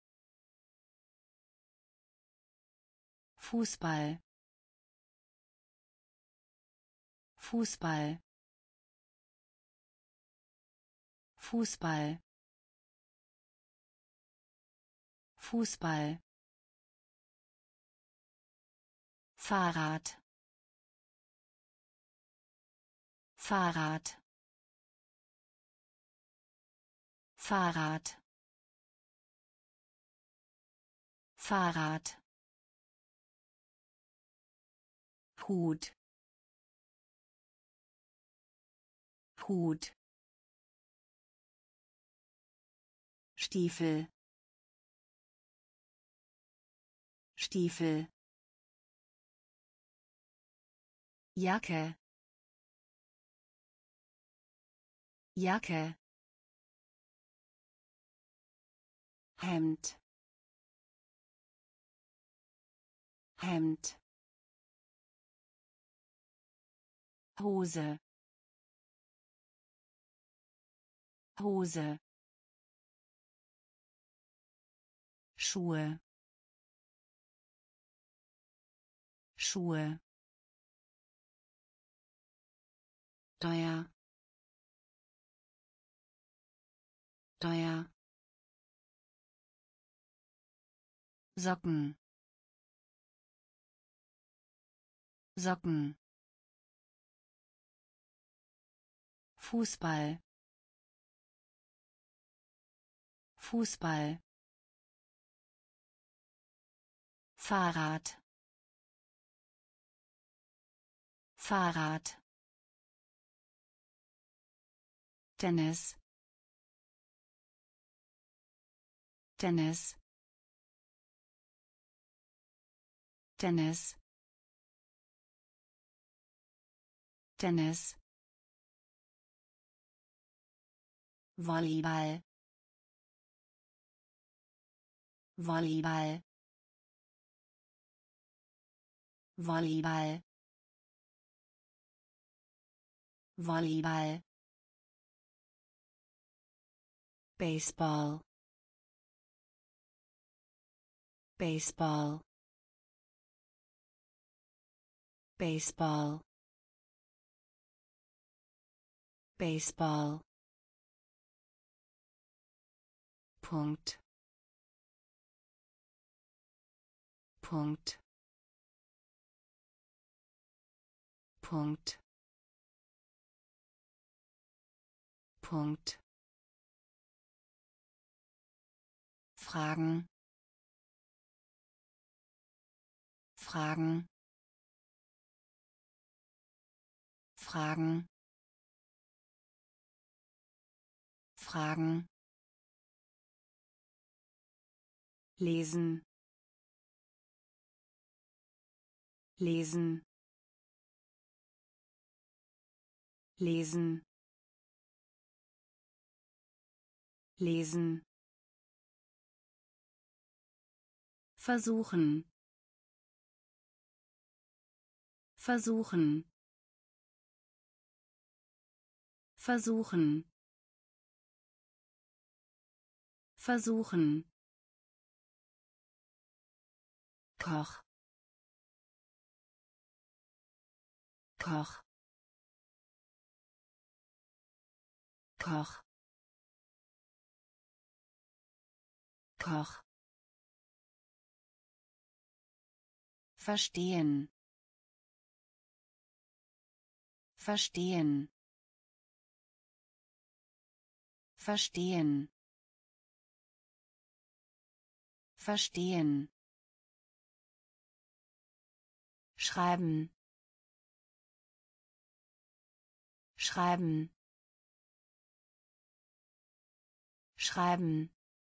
Fußball, Fußball, Fußball, Fußball, Fahrrad, Fahrrad, Fahrrad, Fahrrad, Hut, Hut, Stiefel, Stiefel, Jacke, Jacke, Hemd, Hemd, Hose, Hose, Schuhe, Schuhe, teuer, teuer, Socken, Socken, Fußball, Fußball, Fahrrad, Fahrrad, Tennis, Tennis, Tennis, Tennis, Volleyball, Volleyball, Volleyball, Volleyball, Baseball, Baseball, Baseball, Baseball, Punkt, Punkt, Punkt, Punkt. Fragen. Fragen. Fragen. Fragen. Lesen. Lesen. Lesen. Lesen. Versuchen. Versuchen. Versuchen. Versuchen. Koch. Koch. Koch. Koch. Verstehen. Verstehen. Verstehen. Verstehen. Schreiben. Schreiben. Schreiben.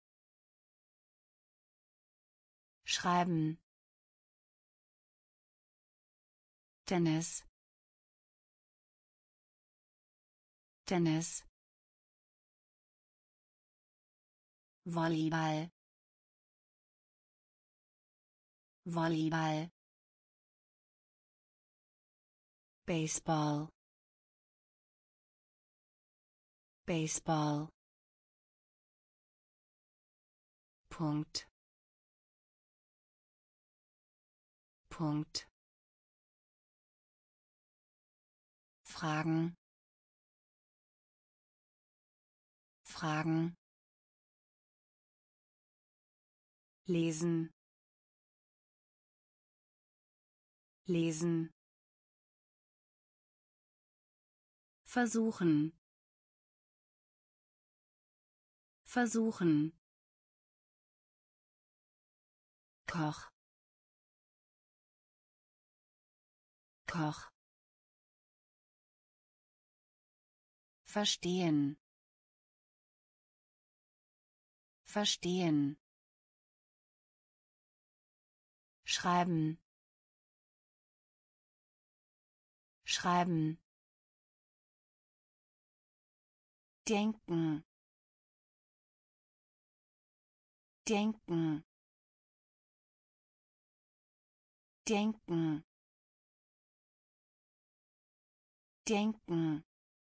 Schreiben. Tennis. Tennis. Volleyball. Volleyball. Baseball. Baseball. Punkt. Punkt. Fragen. Fragen. Lesen. Lesen. Versuchen. Versuchen. Koch. Koch. Verstehen. Verstehen. Schreiben. Schreiben. Denken. Denken. Denken. Denken.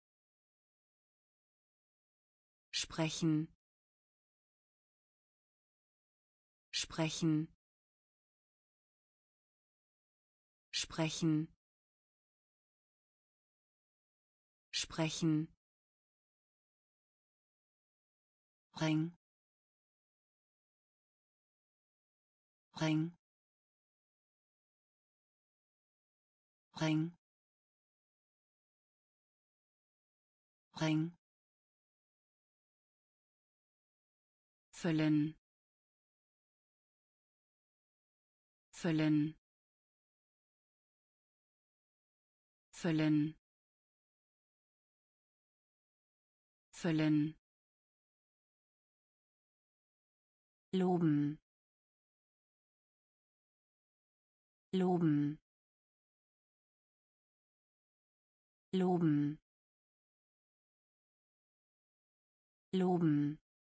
Sprechen. Sprechen. Sprechen. Sprechen. Ring. Ring. Ring. Ring. Füllen. Füllen. Füllen. Füllen. Loben. Loben. Loben. Loben.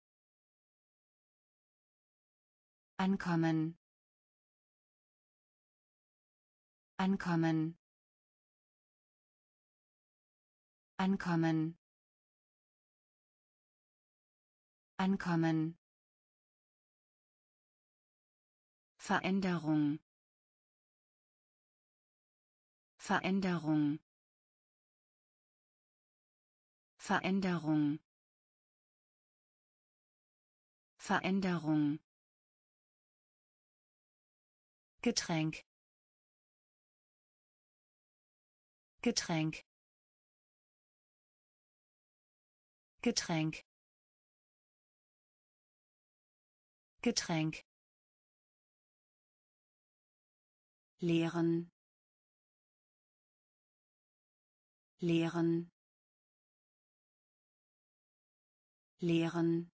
Ankommen. Ankommen. Ankommen. Ankommen. Veränderung. Veränderung. Veränderung. Veränderung. Getränk. Getränk. Getränk, Getränk, leeren, leeren, leeren,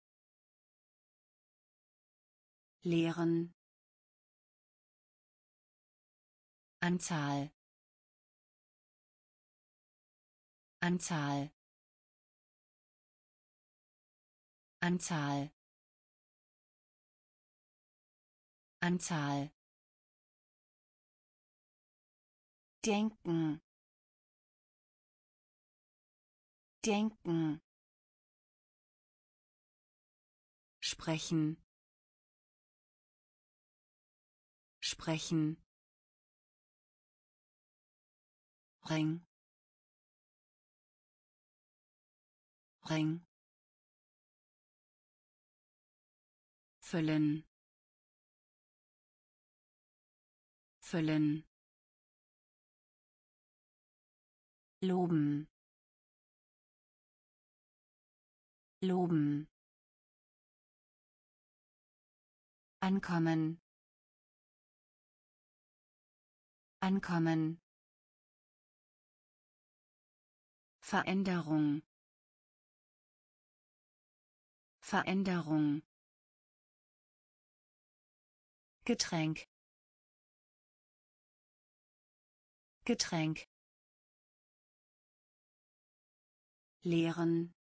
leeren, Anzahl, Anzahl, Anzahl, Anzahl, denken, denken, sprechen, sprechen, Ring, Ring, füllen, füllen, loben, loben, ankommen, ankommen, Veränderung, Veränderung, Getränk, Getränk, leeren,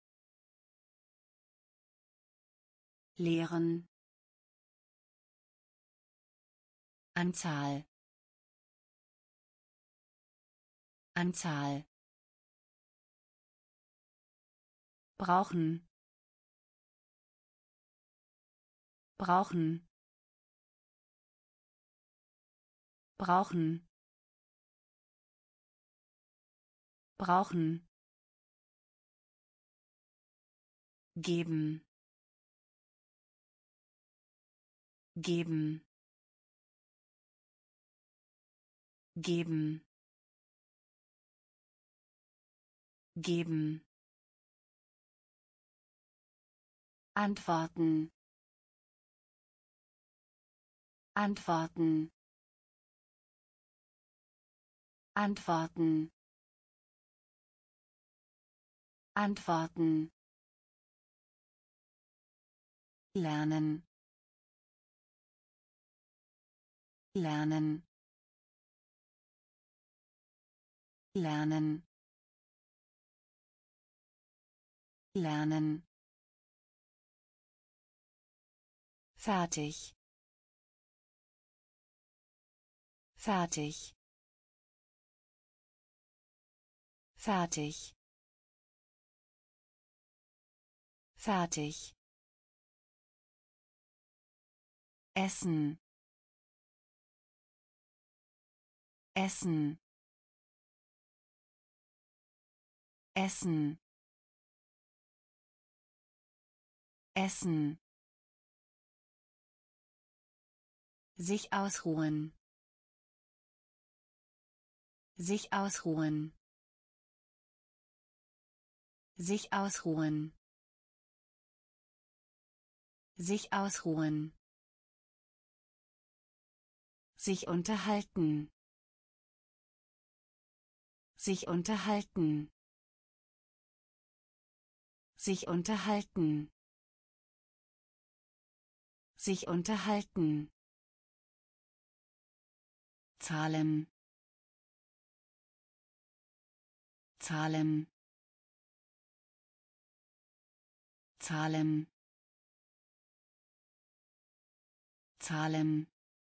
leeren, Anzahl, Anzahl, brauchen, brauchen, brauchen, brauchen, geben, geben, geben, geben, antworten, antworten, antworten, antworten, lernen, lernen, lernen, lernen, fertig, fertig, fertig, fertig, essen, essen, essen, essen, sich ausruhen, sich ausruhen, sich ausruhen, sich ausruhen, sich unterhalten, sich unterhalten, sich unterhalten, sich unterhalten, zahlen, zahlen, zahlen, zahlen,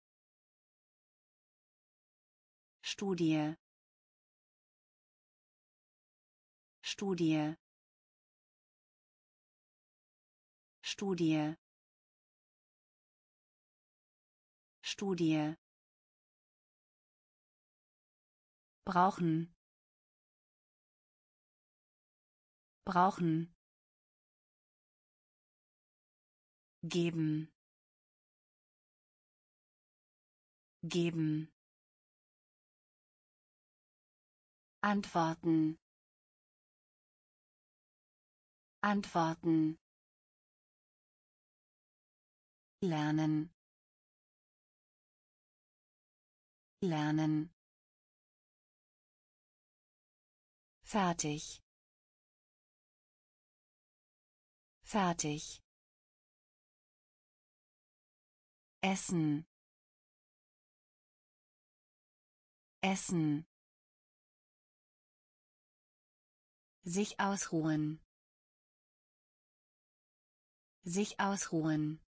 Studie, Studie, Studie, Studie, brauchen, brauchen, geben, geben, antworten, Antworten. Lernen. Lernen. Fertig. Fertig. Essen. Essen. Sich ausruhen. Sich ausruhen.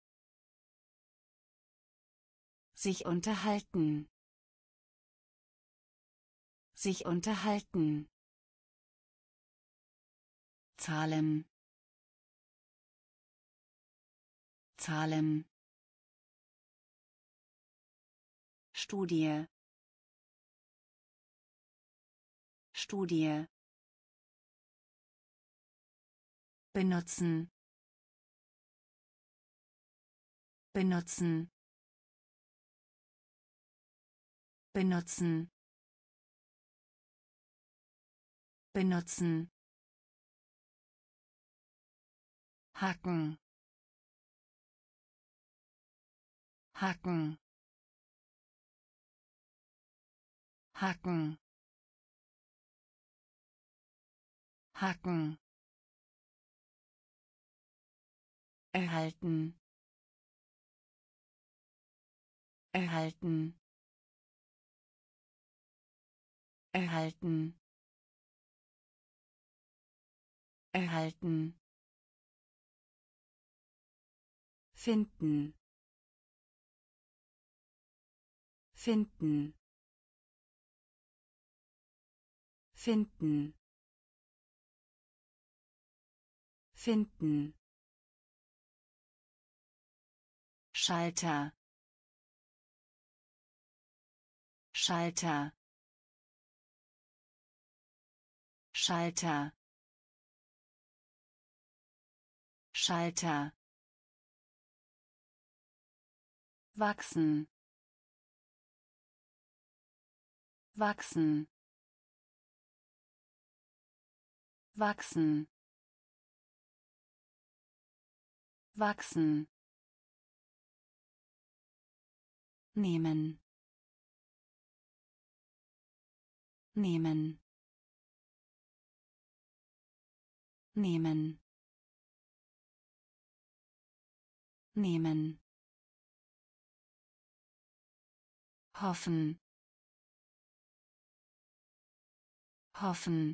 Sich unterhalten. Sich unterhalten. Zahlen. Zahlen. Studie. Studie. Benutzen. Benutzen. Benutzen. Benutzen. Hacken. Hacken. Hacken. Hacken. Erhalten. Erhalten. Erhalten. Erhalten. Finden. Finden. Finden. Finden. Schalter. Schalter. Schalter. Schalter. Wachsen. Wachsen. Wachsen. Wachsen. Nehmen. Nehmen. Nehmen. Nehmen. Hoffen. Hoffen.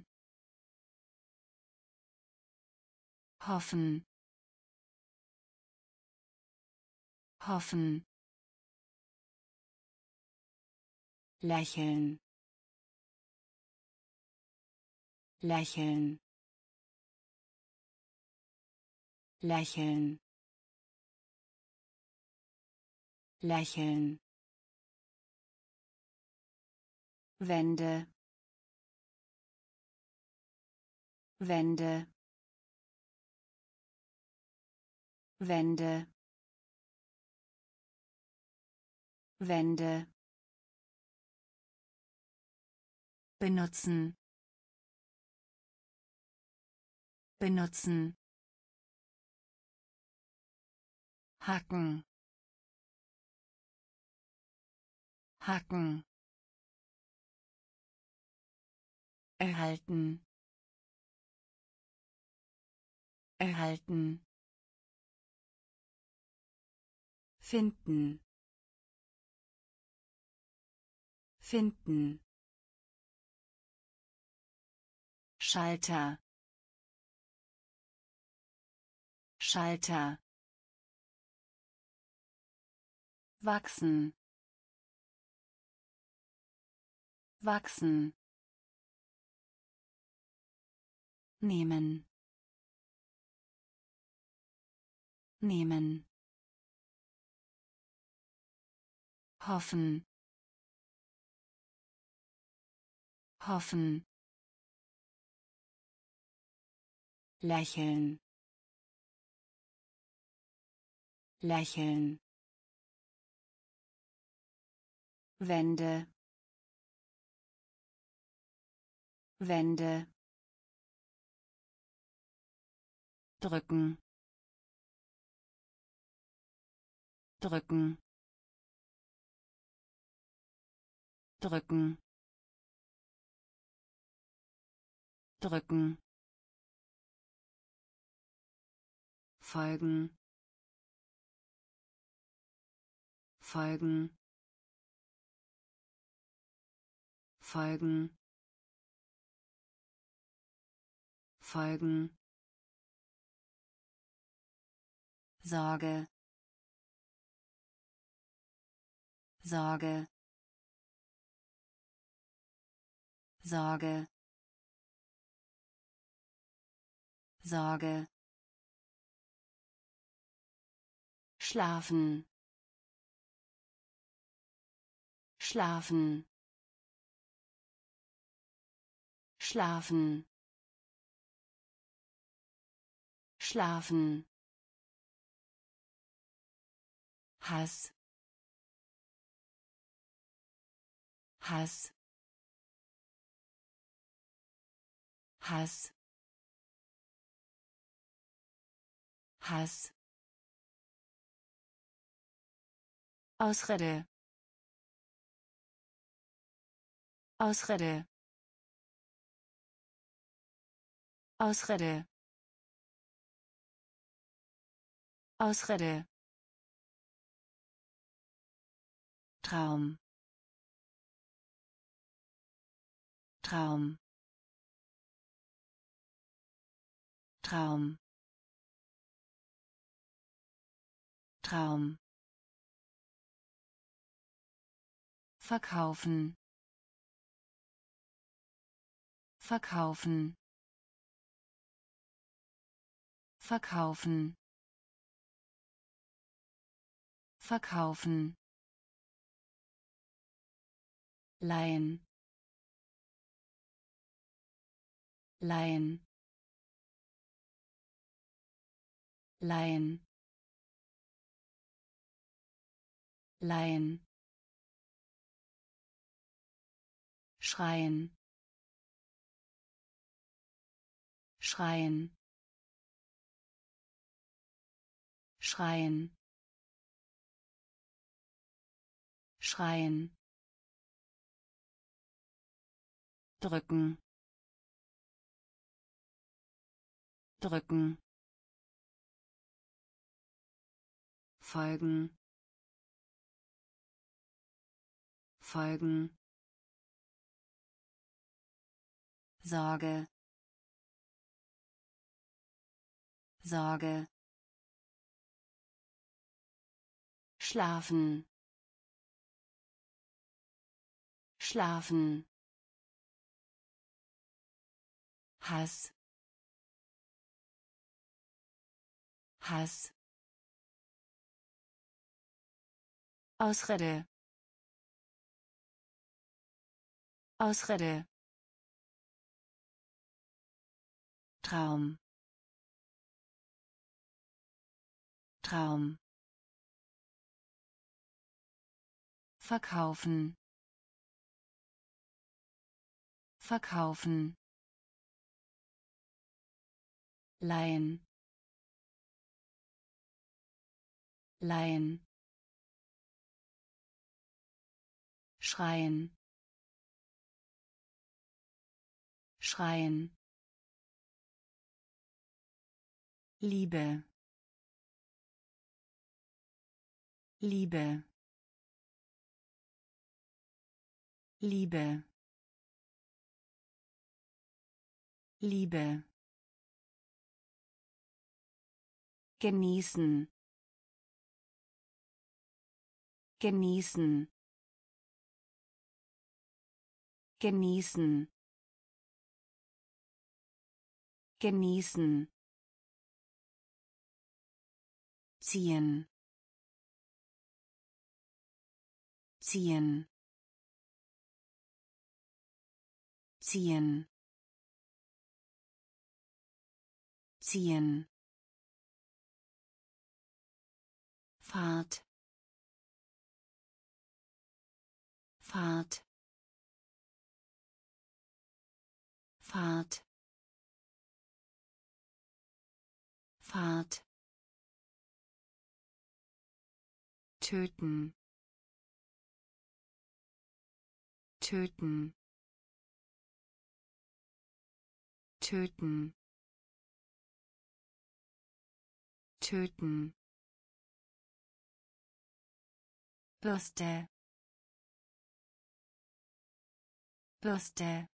Hoffen. Hoffen. Lächeln. Lächeln. Lächeln. Lächeln. Wände. Wände. Wände. Wände. Benutzen. Benutzen. Hacken. Hacken. Erhalten. Erhalten. Finden. Finden. Schalter. Schalter. Wachsen. Wachsen. Nehmen. Nehmen. Hoffen. Hoffen. Lächeln. Lächeln. Wände. Wände. drücken, drücken, drücken, drücken, folgen, folgen, folgen, folgen, Sorge, Sorge, Sorge, Sorge, schlafen, schlafen, schlafen, schlafen, Hass, Hass, Hass, Hass, Ausrede, Ausrede, Ausrede, Ausrede, Traum, Traum, Traum, Traum, verkaufen, verkaufen, verkaufen, verkaufen, leihen, leihen, leihen, leihen, schreien, schreien, schreien, schreien, drücken, drücken, folgen, folgen, Sorge, Sorge, schlafen, schlafen, Hass, Hass, Ausrede, Ausrede, Traum, Traum, verkaufen, verkaufen, leihen, leihen, schreien, schreien, Liebe, Liebe, Liebe, Liebe, genießen, genießen, genießen, genießen, ziehen, ziehen, ziehen, ziehen, Fahrt, Fahrt, Fahrt, Fahrt, töten, töten, töten, töten, Bürste, Bürste,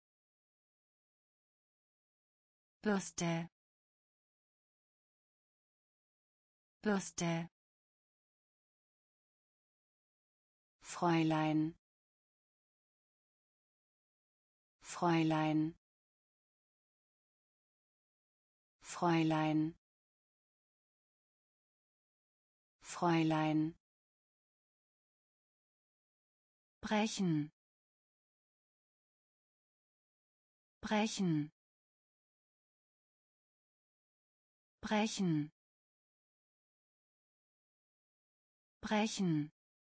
Bürste, Bürste, Fräulein, Fräulein, Fräulein, Fräulein, brechen, brechen, brechen, brechen,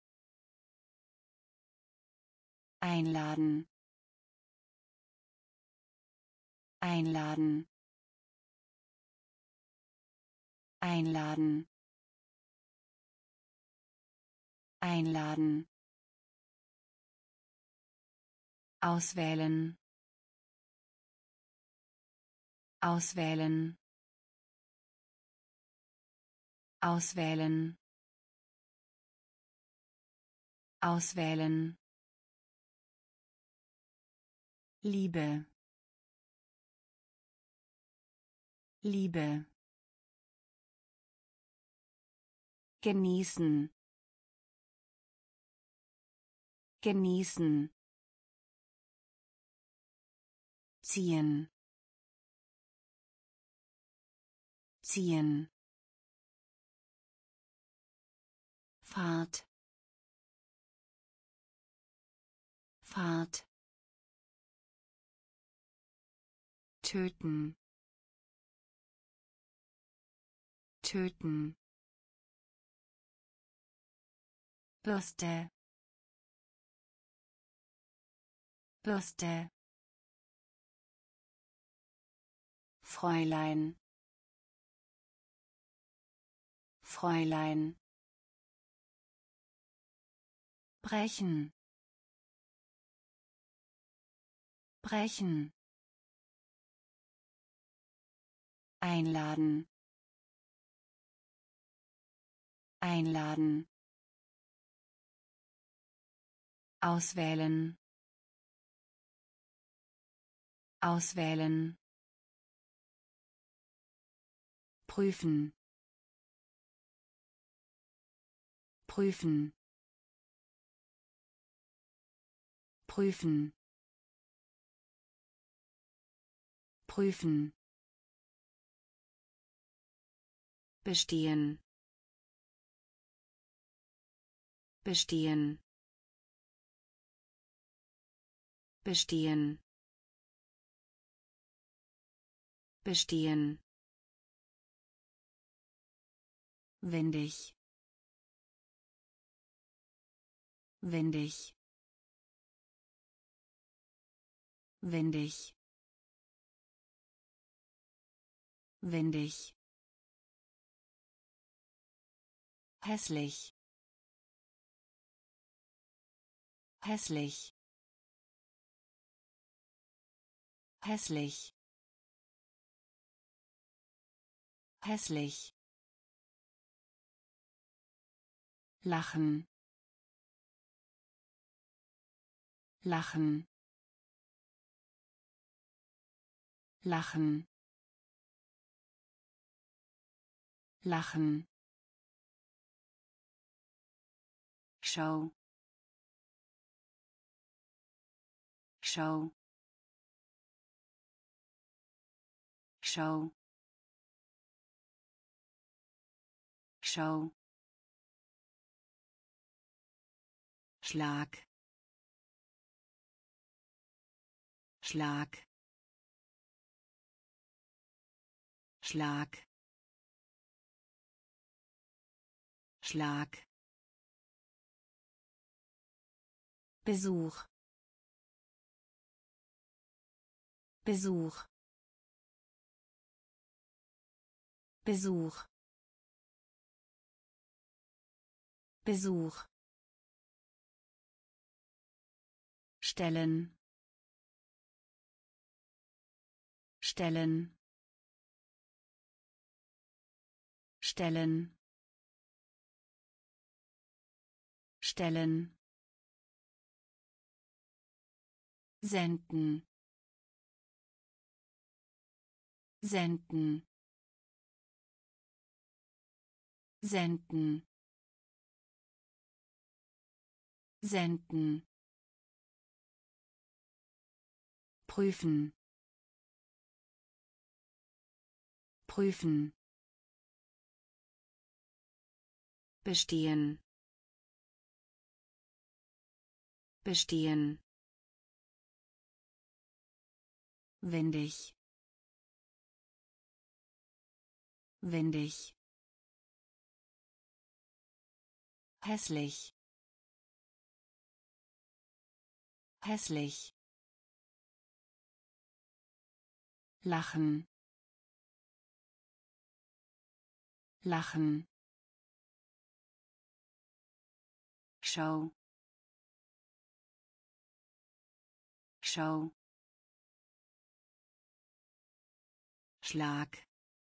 einladen, einladen, einladen, einladen, auswählen, auswählen, auswählen, auswählen, Liebe, Liebe, genießen, genießen, ziehen, ziehen, Fahrt, Fahrt, töten, töten, Bürste, Bürste, Fräulein, Fräulein, brechen, brechen, einladen, einladen, auswählen, auswählen, prüfen, prüfen, prüfen, prüfen, bestehen, bestehen, bestehen, bestehen, windig, windig, windig, windig, hässlich, hässlich, hässlich, hässlich, lachen, lachen, lachen, lachen, Schau, Schau, Schau, Schau, Schlag, Schlag, Schlag, Schlag, Besuch, Besuch, Besuch, Besuch, stellen, stellen, stellen, stellen, senden, senden, senden, senden, prüfen, prüfen, bestehen, bestehen, windig, windig, hässlich, hässlich, lachen, lachen, Schau, Schau, Schlag,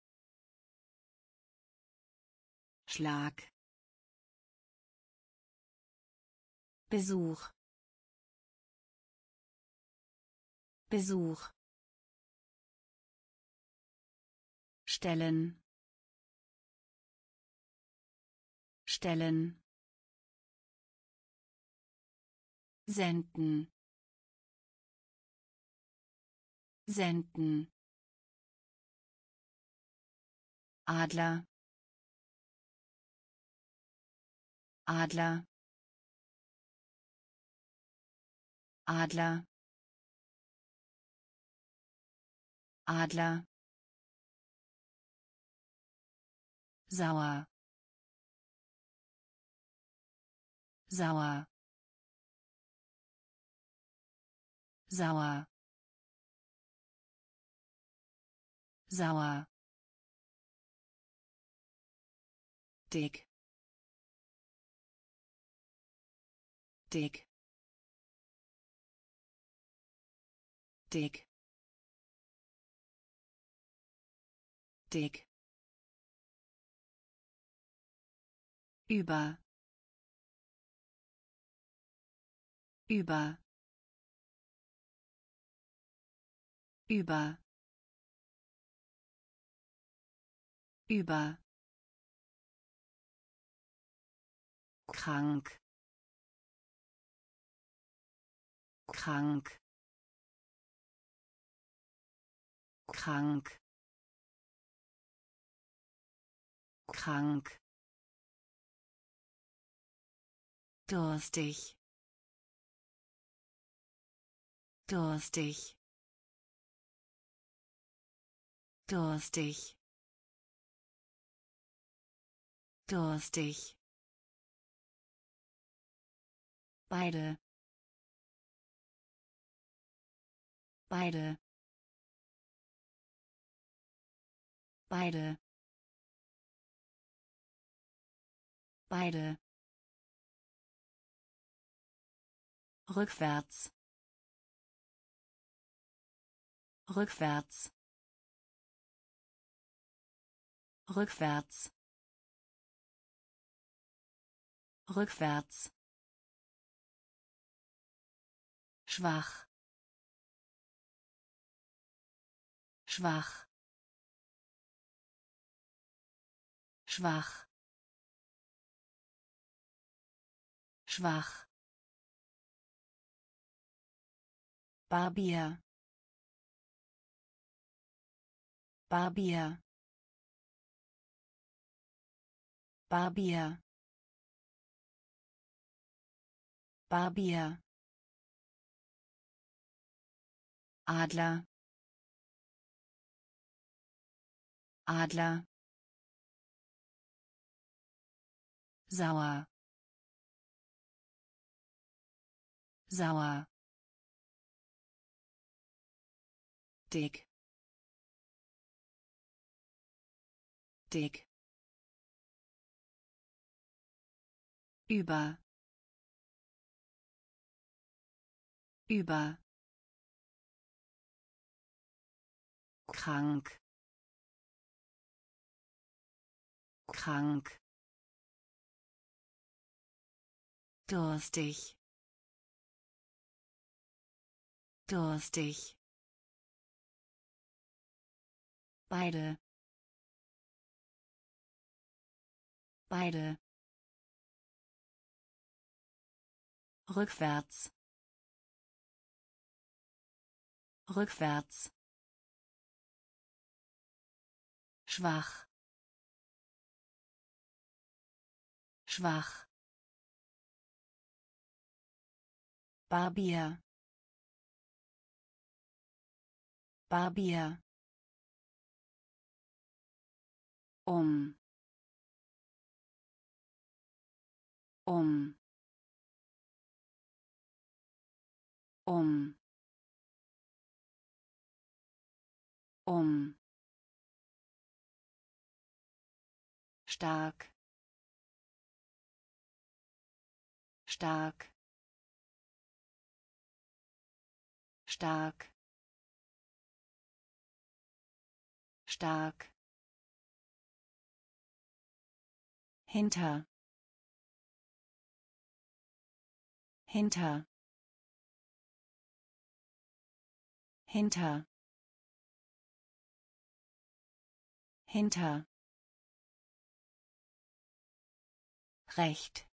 Schlag, Besuch, Besuch, stellen, stellen, senden, senden, Adler, Adler, Adler, Adler, sauer, sauer, sauer, sauer, dick, dick, dick, dick, über, über, über, über, krank, krank, krank, krank, durstig, durstig, durstig, durstig, beide, beide, beide, beide, rückwärts, rückwärts, rückwärts, rückwärts, schwach, schwach, schwach, schwach, Barbier, Barbier, Barbier, Barbier, Adler, Adler, sauer, sauer, dick, Durstig. Über. Über. Krank. Krank. Durstig. Durstig. Beide. Beide. Rückwärts. Rückwärts. Schwach. Schwach. Barbier. Barbier. Um. Um. Um. Um. Stark. Stark. Stark. Stark. Hinter. Hinter. Hinter. Hinter. Recht.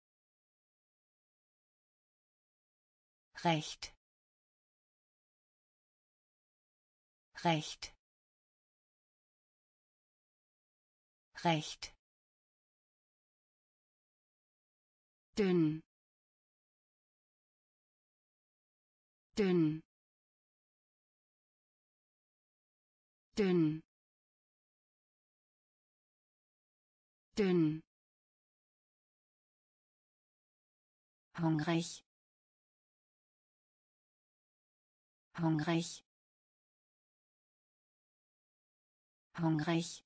Recht. Recht. Recht. Dünn. Dünn. Dünn. Dünn. Hungrig. Hungrig. Hungrig.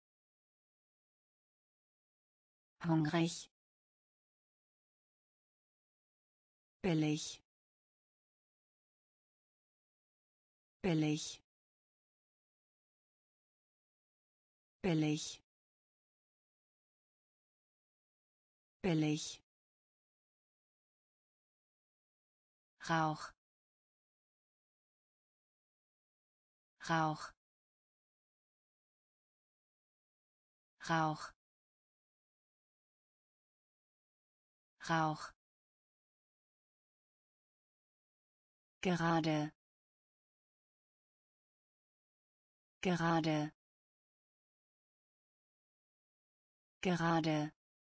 Hungrig. Billig. Billig. Billig. Billig. Rauch. Rauch. Rauch. Rauch. Gerade. Gerade. Gerade.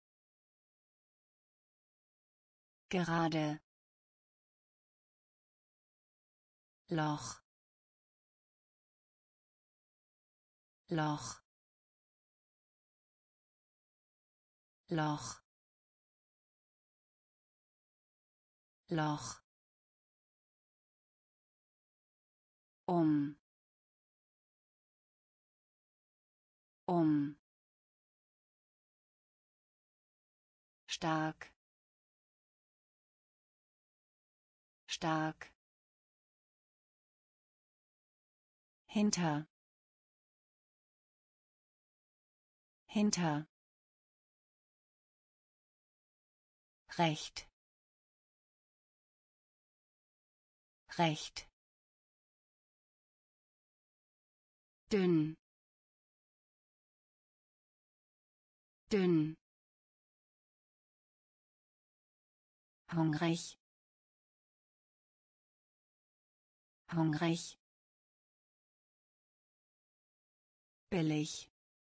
Gerade. Loch. Loch. Loch. Loch. Um. Um. Stark. Stark. Hinter. Hinter. Recht. Recht. Dünn. Dünn. Hungrig. Hungrig. Billig.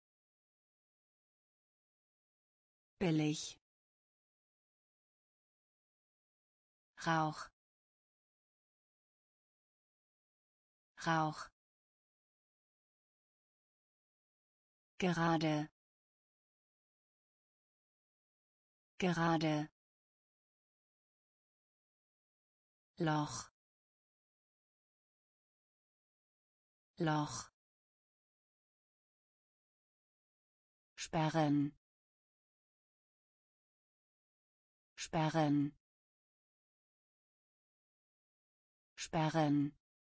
Billig. Rauch. Rauch. Gerade. Gerade. Loch. Loch. sperren, sperren, sperren,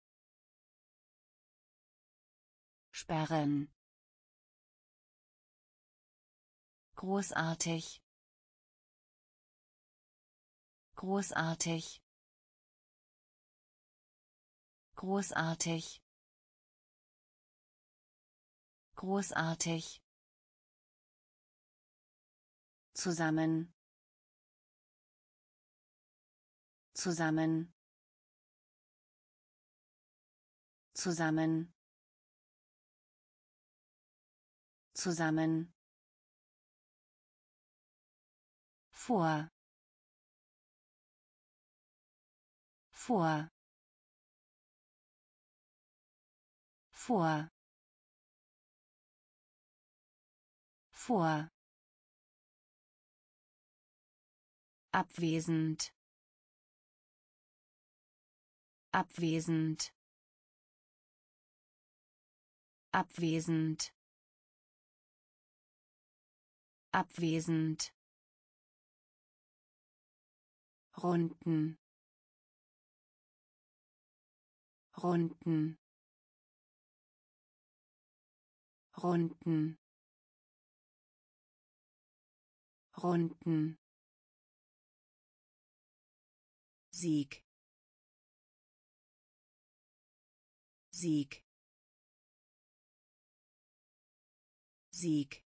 sperren, großartig, großartig, großartig, großartig, zusammen, zusammen, zusammen, zusammen, vor, vor, vor, vor, abwesend, abwesend, abwesend, abwesend, runden, runden, runden, runden, Sieg, Sieg, Sieg,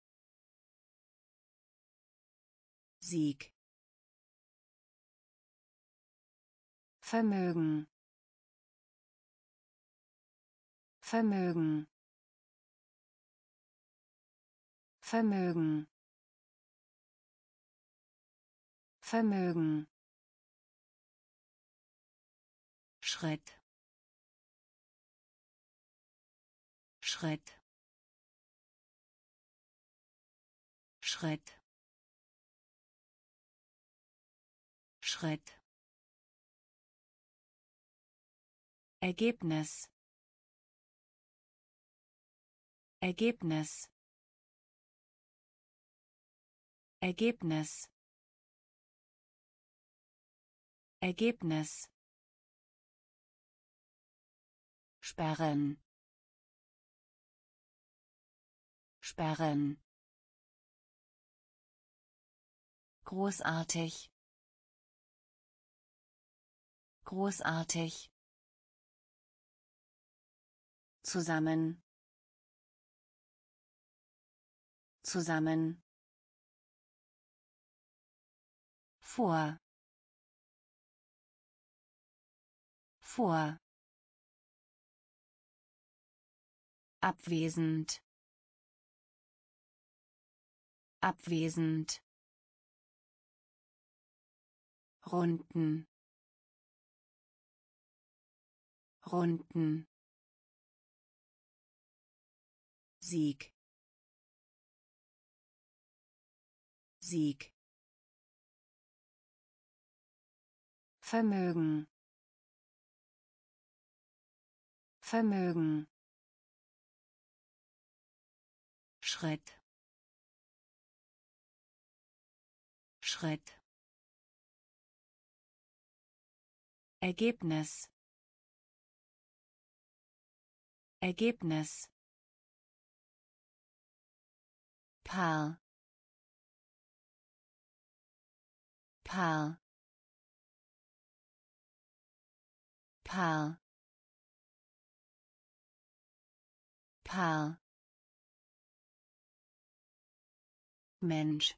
Sieg, Vermögen, Vermögen, Vermögen, Vermögen, Schritt, Schritt, Schritt, Schritt, Ergebnis, Ergebnis, Ergebnis, Ergebnis, sperren, sperren, großartig, großartig, zusammen, zusammen, vor, vor, abwesend, abwesend, runden, runden, Sieg, Sieg, Vermögen, Vermögen, Schritt, Schritt, Ergebnis, Ergebnis, Paar, Paar, Paar, Paar, Mensch,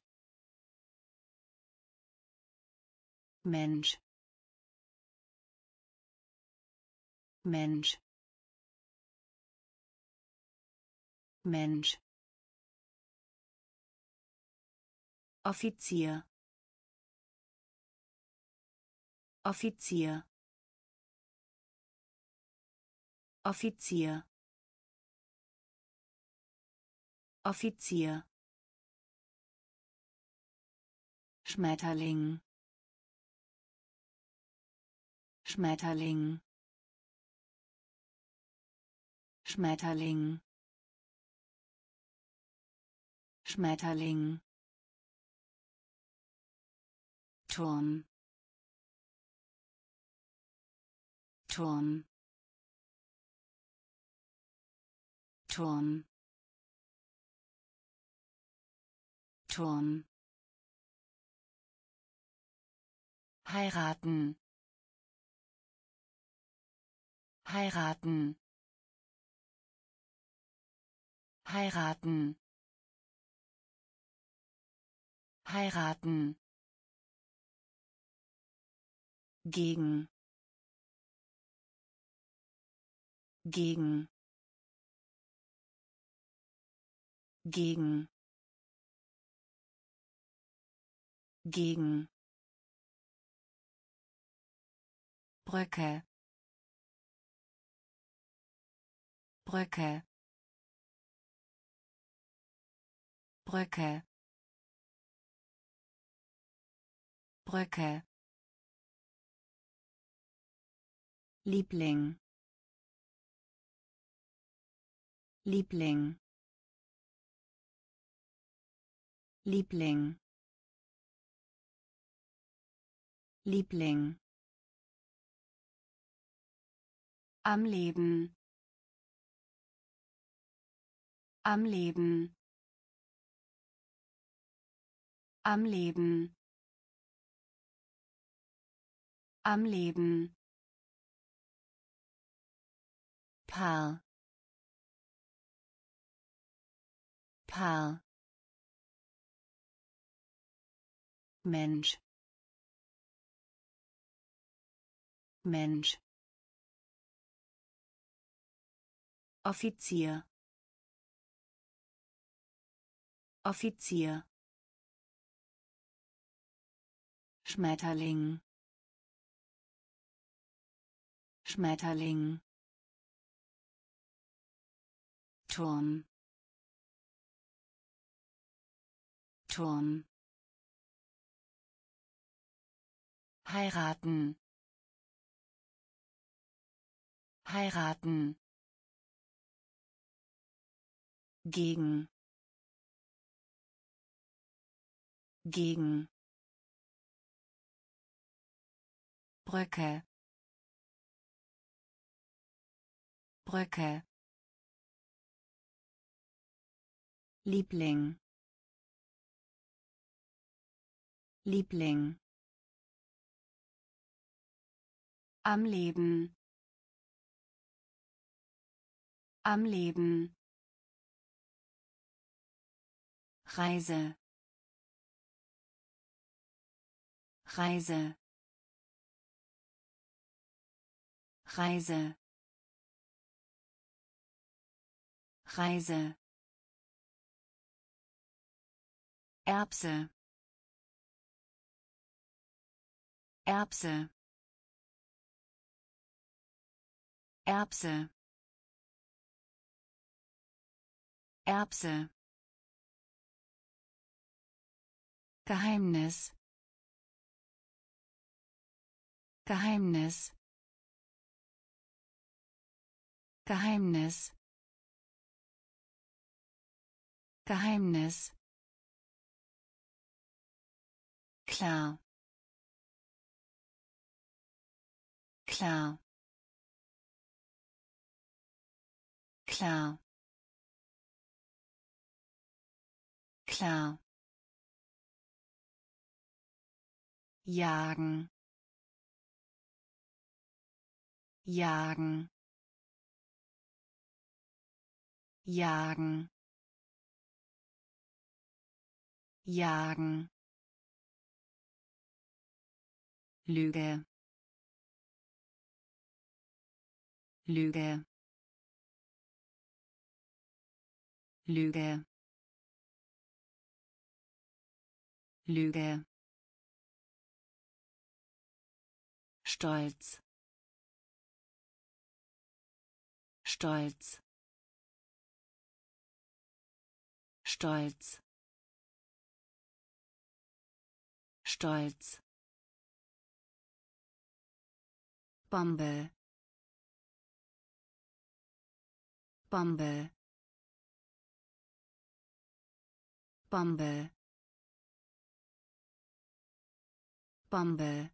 Mensch, Mensch, Mensch, Offizier, Offizier, Offizier, Offizier, Schmetterling, Schmetterling, Schmetterling, Schmetterling. Turm. Turm. Turm. Turm. Heiraten. Heiraten. Heiraten. Heiraten. Gegen. Gegen. Gegen. Gegen. Brücke. Brücke. Brücke. Brücke. Liebling. Liebling. Liebling. Liebling. Am Leben. Am Leben. Am Leben. Am Leben. Paar. Paar. Mensch. Mensch. Offizier. Offizier. Schmetterling. Schmetterling. Turm. Turm. Heiraten. Heiraten. Gegen. Gegen. Brücke. Brücke. Liebling. Liebling. Am Leben. Am Leben. Reise. Reise. Reise. Reise. Erbse. Erbse. Erbse. Erbse. Geheimnis. Geheimnis. Geheimnis. Geheimnis. Klar. Klar. Klar. Klar. Jagen. Jagen. Jagen. Jagen. Lüge. Lüge. Lüge. Lüge. Stolz. Stolz. Stolz. Stolz. Bombe. Bombe. Bombe, Bombe,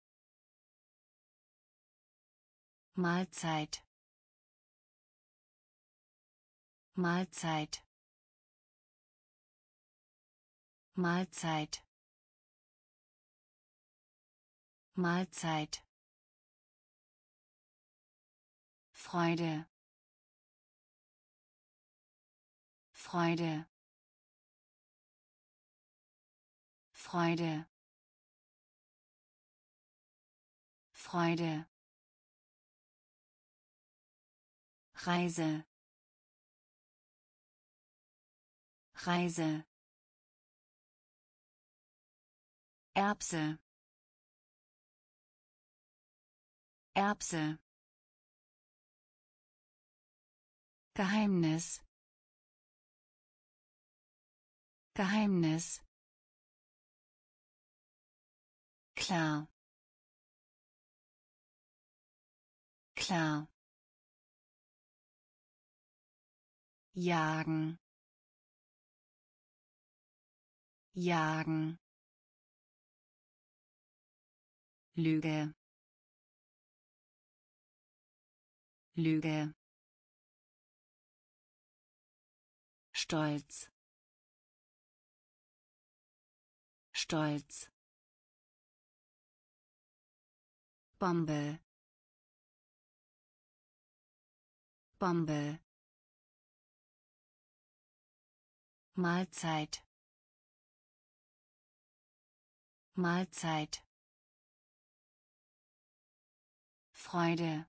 Mahlzeit, Mahlzeit, Mahlzeit, Mahlzeit, Freude, Freude, Freude, Freude, Reise, Reise, Erbse, Erbse, Geheimnis, Geheimnis, klar, klar, jagen, jagen, Lüge, Lüge, Stolz, Stolz, Bombe, Bombe, Mahlzeit, Mahlzeit, Freude,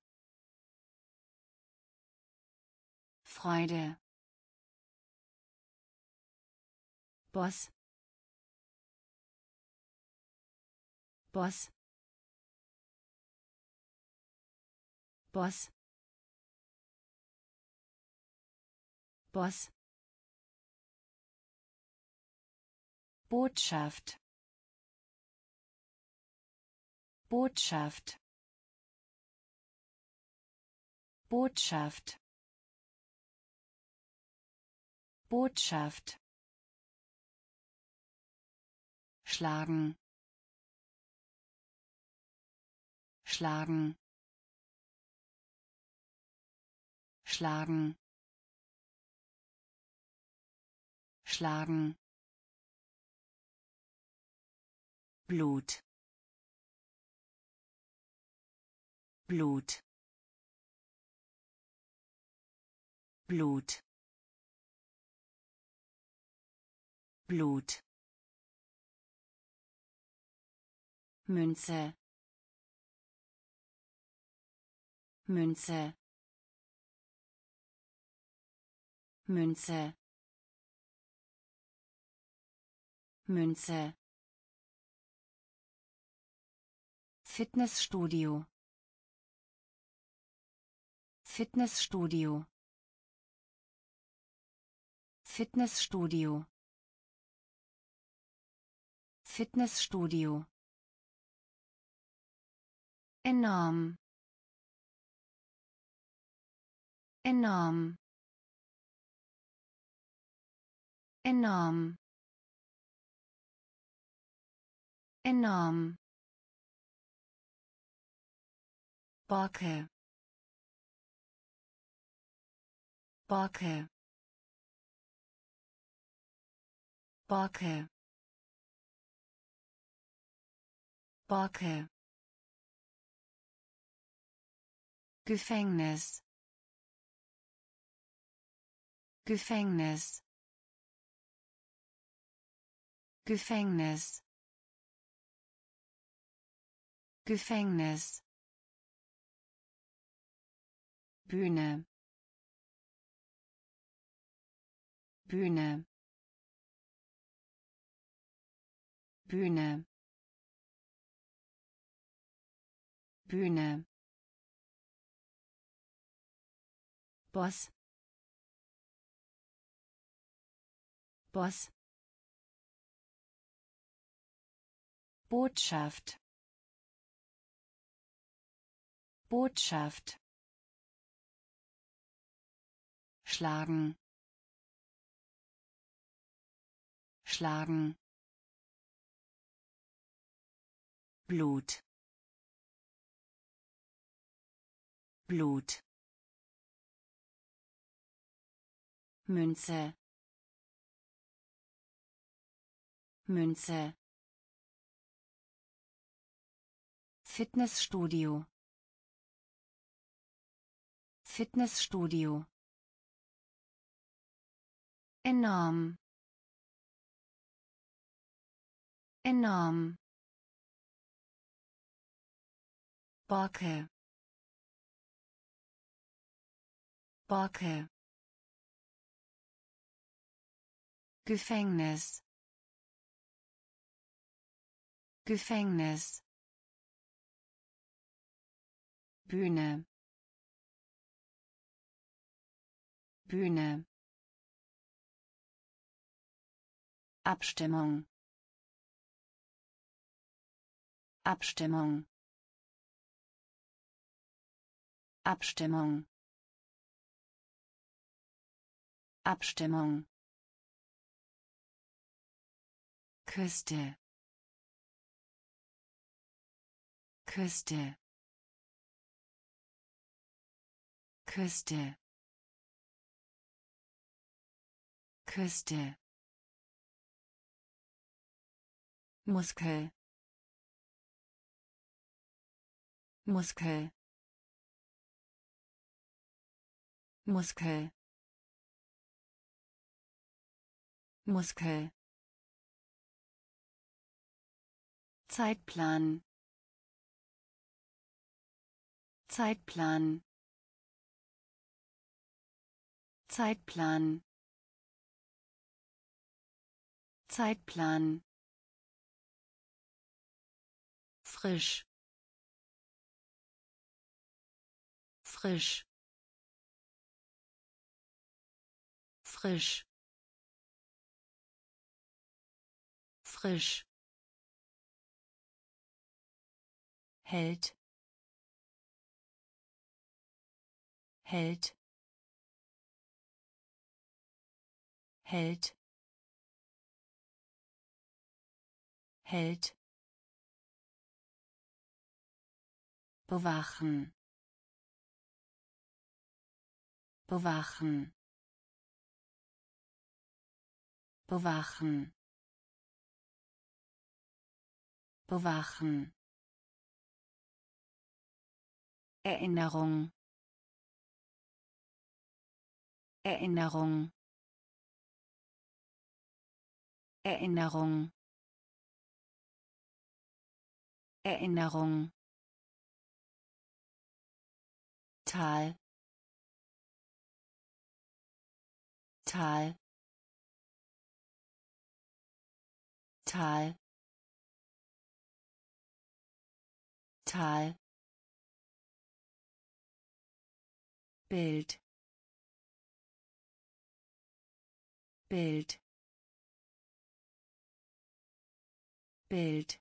Freude, Boss, Boss, Boss, Boss, Botschaft, Botschaft, Botschaft, Botschaft, schlagen, schlagen, schlagen, schlagen, Blut, Blut, Blut, Blut, Münze, Münze, Münze, Münze, Fitnessstudio, Fitnessstudio, Fitnessstudio, Fitnessstudio, enorm, enorm, enorm, enorm, Borke, Borke, Borke, Borke, Gefängnis, Gefängnis, Gefängnis, Gefängnis, Bühne, Bühne, Bühne, Bühne, Boss, Boss, Botschaft, Botschaft, schlagen, schlagen, Blut, Blut, Münze, Münze, Fitnessstudio, Fitnessstudio, enorm, enorm, Borke, Borke, Gefängnis, Gefängnis, Bühne, Bühne, Abstimmung, Abstimmung, Abstimmung, Abstimmung, Küste, Küste, Küste, Küste, Muskel, Muskel, Muskel, Muskel, Zeitplan, Zeitplan, Zeitplan, Zeitplan, frisch, frisch, frisch, frisch, Held, Held, Held, Held, bewachen, bewachen, bewachen, bewachen, Erinnerung, Erinnerung, Erinnerung, Erinnerung, Tal, Tal, Tal, Tal, Bild, Bild, Bild,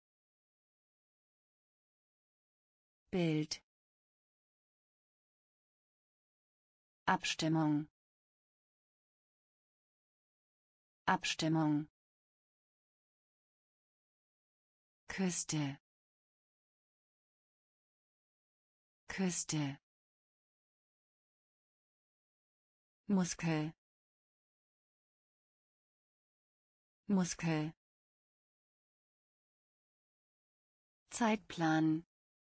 Bild, Abstimmung, Abstimmung, Küste, Küste, Muskel, Muskel, Zeitplan,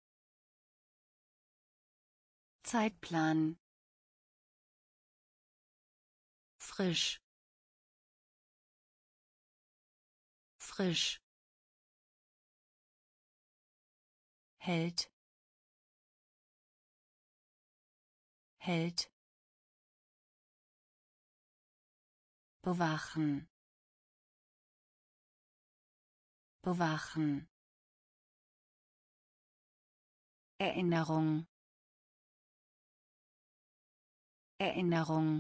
Zeitplan, frisch, frisch, Held, Held, bewachen, bewachen, Erinnerung, Erinnerung,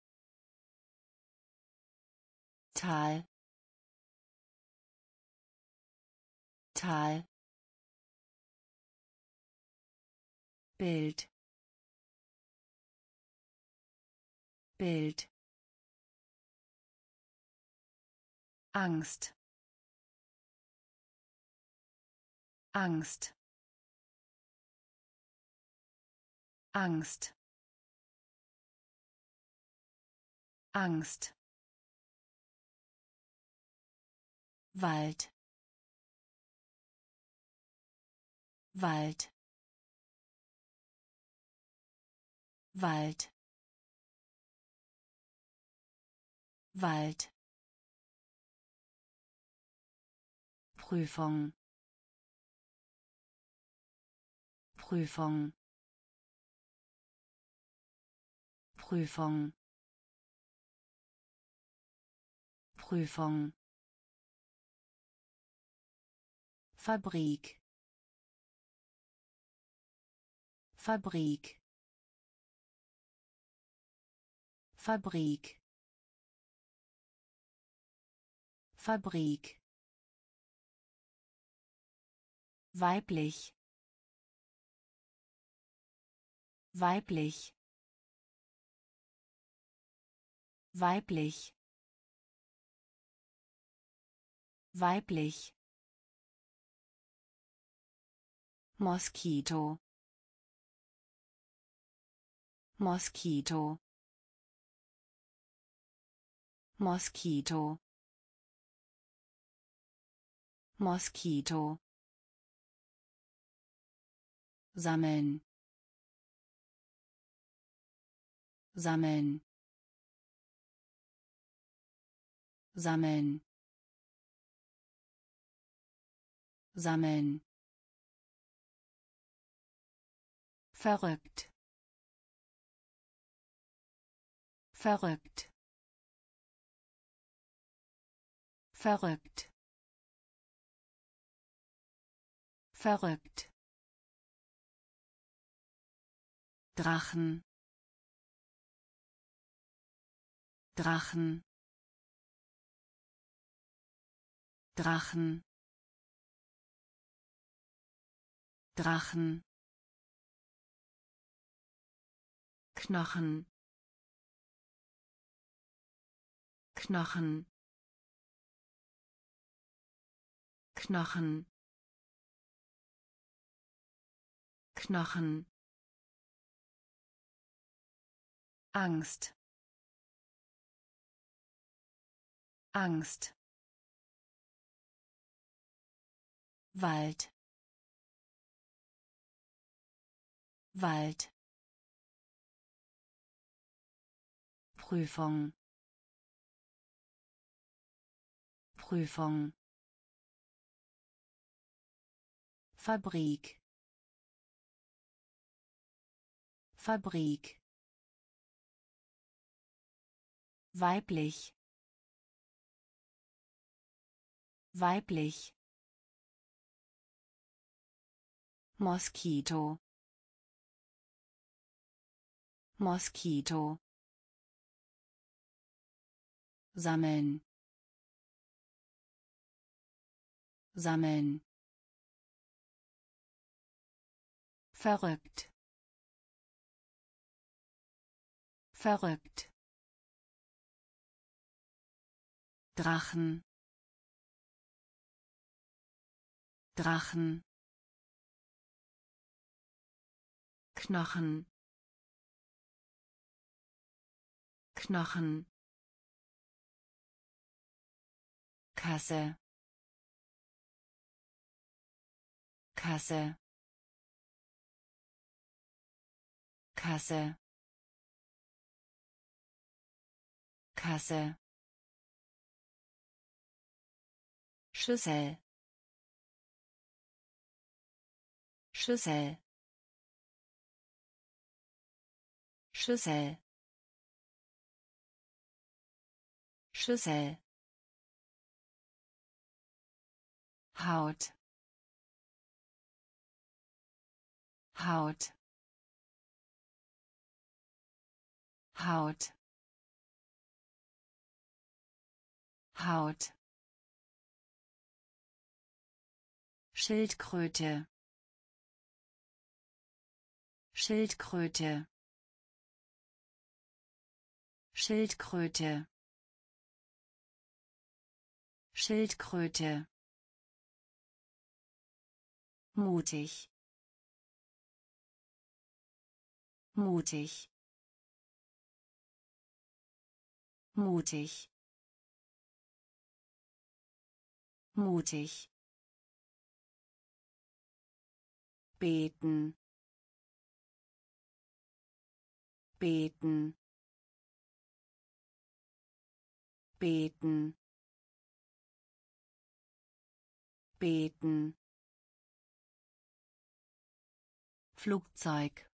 Tal, Tal, Bild, Bild, Angst, Angst, Angst, Angst. Wald, Wald, Wald, Wald. Prüfung, Prüfung, Prüfung, Prüfung. Fabrik, Fabrik, Fabrik, Fabrik. Weiblich, weiblich, weiblich, weiblich. Moskito, Moskito, Moskito, Moskito. Sammeln, sammeln, sammeln, sammeln. Verrückt, verrückt, verrückt, verrückt. Drachen, Drachen, Drachen, Drachen. Knochen, Knochen, Knochen, Knochen. Angst, Angst. Wald, Wald. Prüfung, Prüfung. Fabrik, Fabrik. Weiblich, weiblich. Moskito, Moskito. Sammeln, sammeln. Verrückt, verrückt. Drachen, Drachen. Knochen, Knochen. Kasse, Kasse, Kasse, Kasse. Schüssel, Schüssel, Schüssel, Schüssel. Haut, Haut, Haut, Haut. Schildkröte, Schildkröte, Schildkröte. Schildkröte. Mutig. Mutig. Mutig. Mutig. Beten. Beten. Beten. Beten. Flugzeug.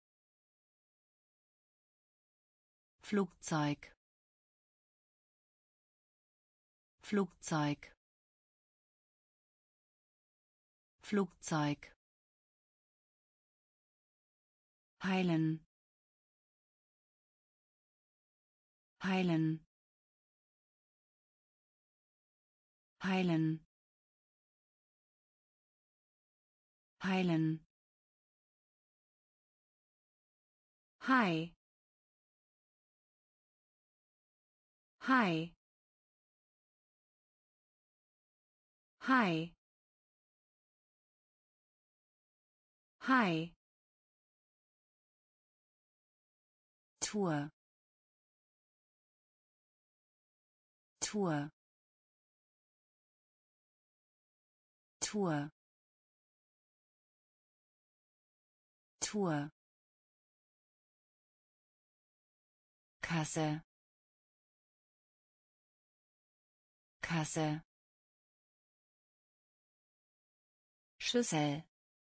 Flugzeug. Flugzeug. Flugzeug. Heilen. Heilen. Heilen. Heilen. Hi. Hi. Hi. Hi. Tour. Tour. Tour. Tour. Kasse. Kasse. Schüssel.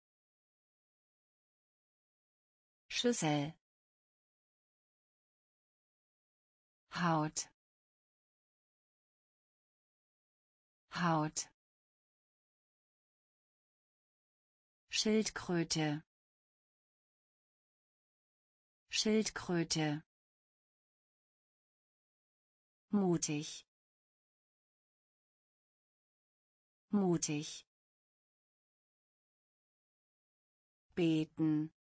Schüssel. Haut. Haut. Schildkröte. Schildkröte. Mutig. Mutig. Beten.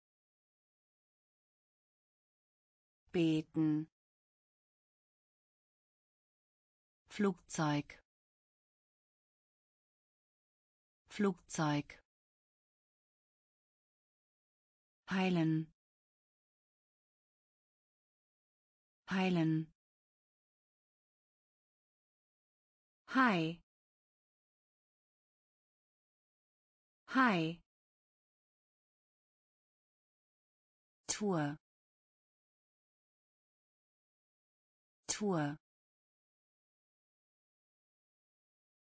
Beten. Flugzeug. Flugzeug. Heilen. Heilen. Hi. Hi. Tour. Tour.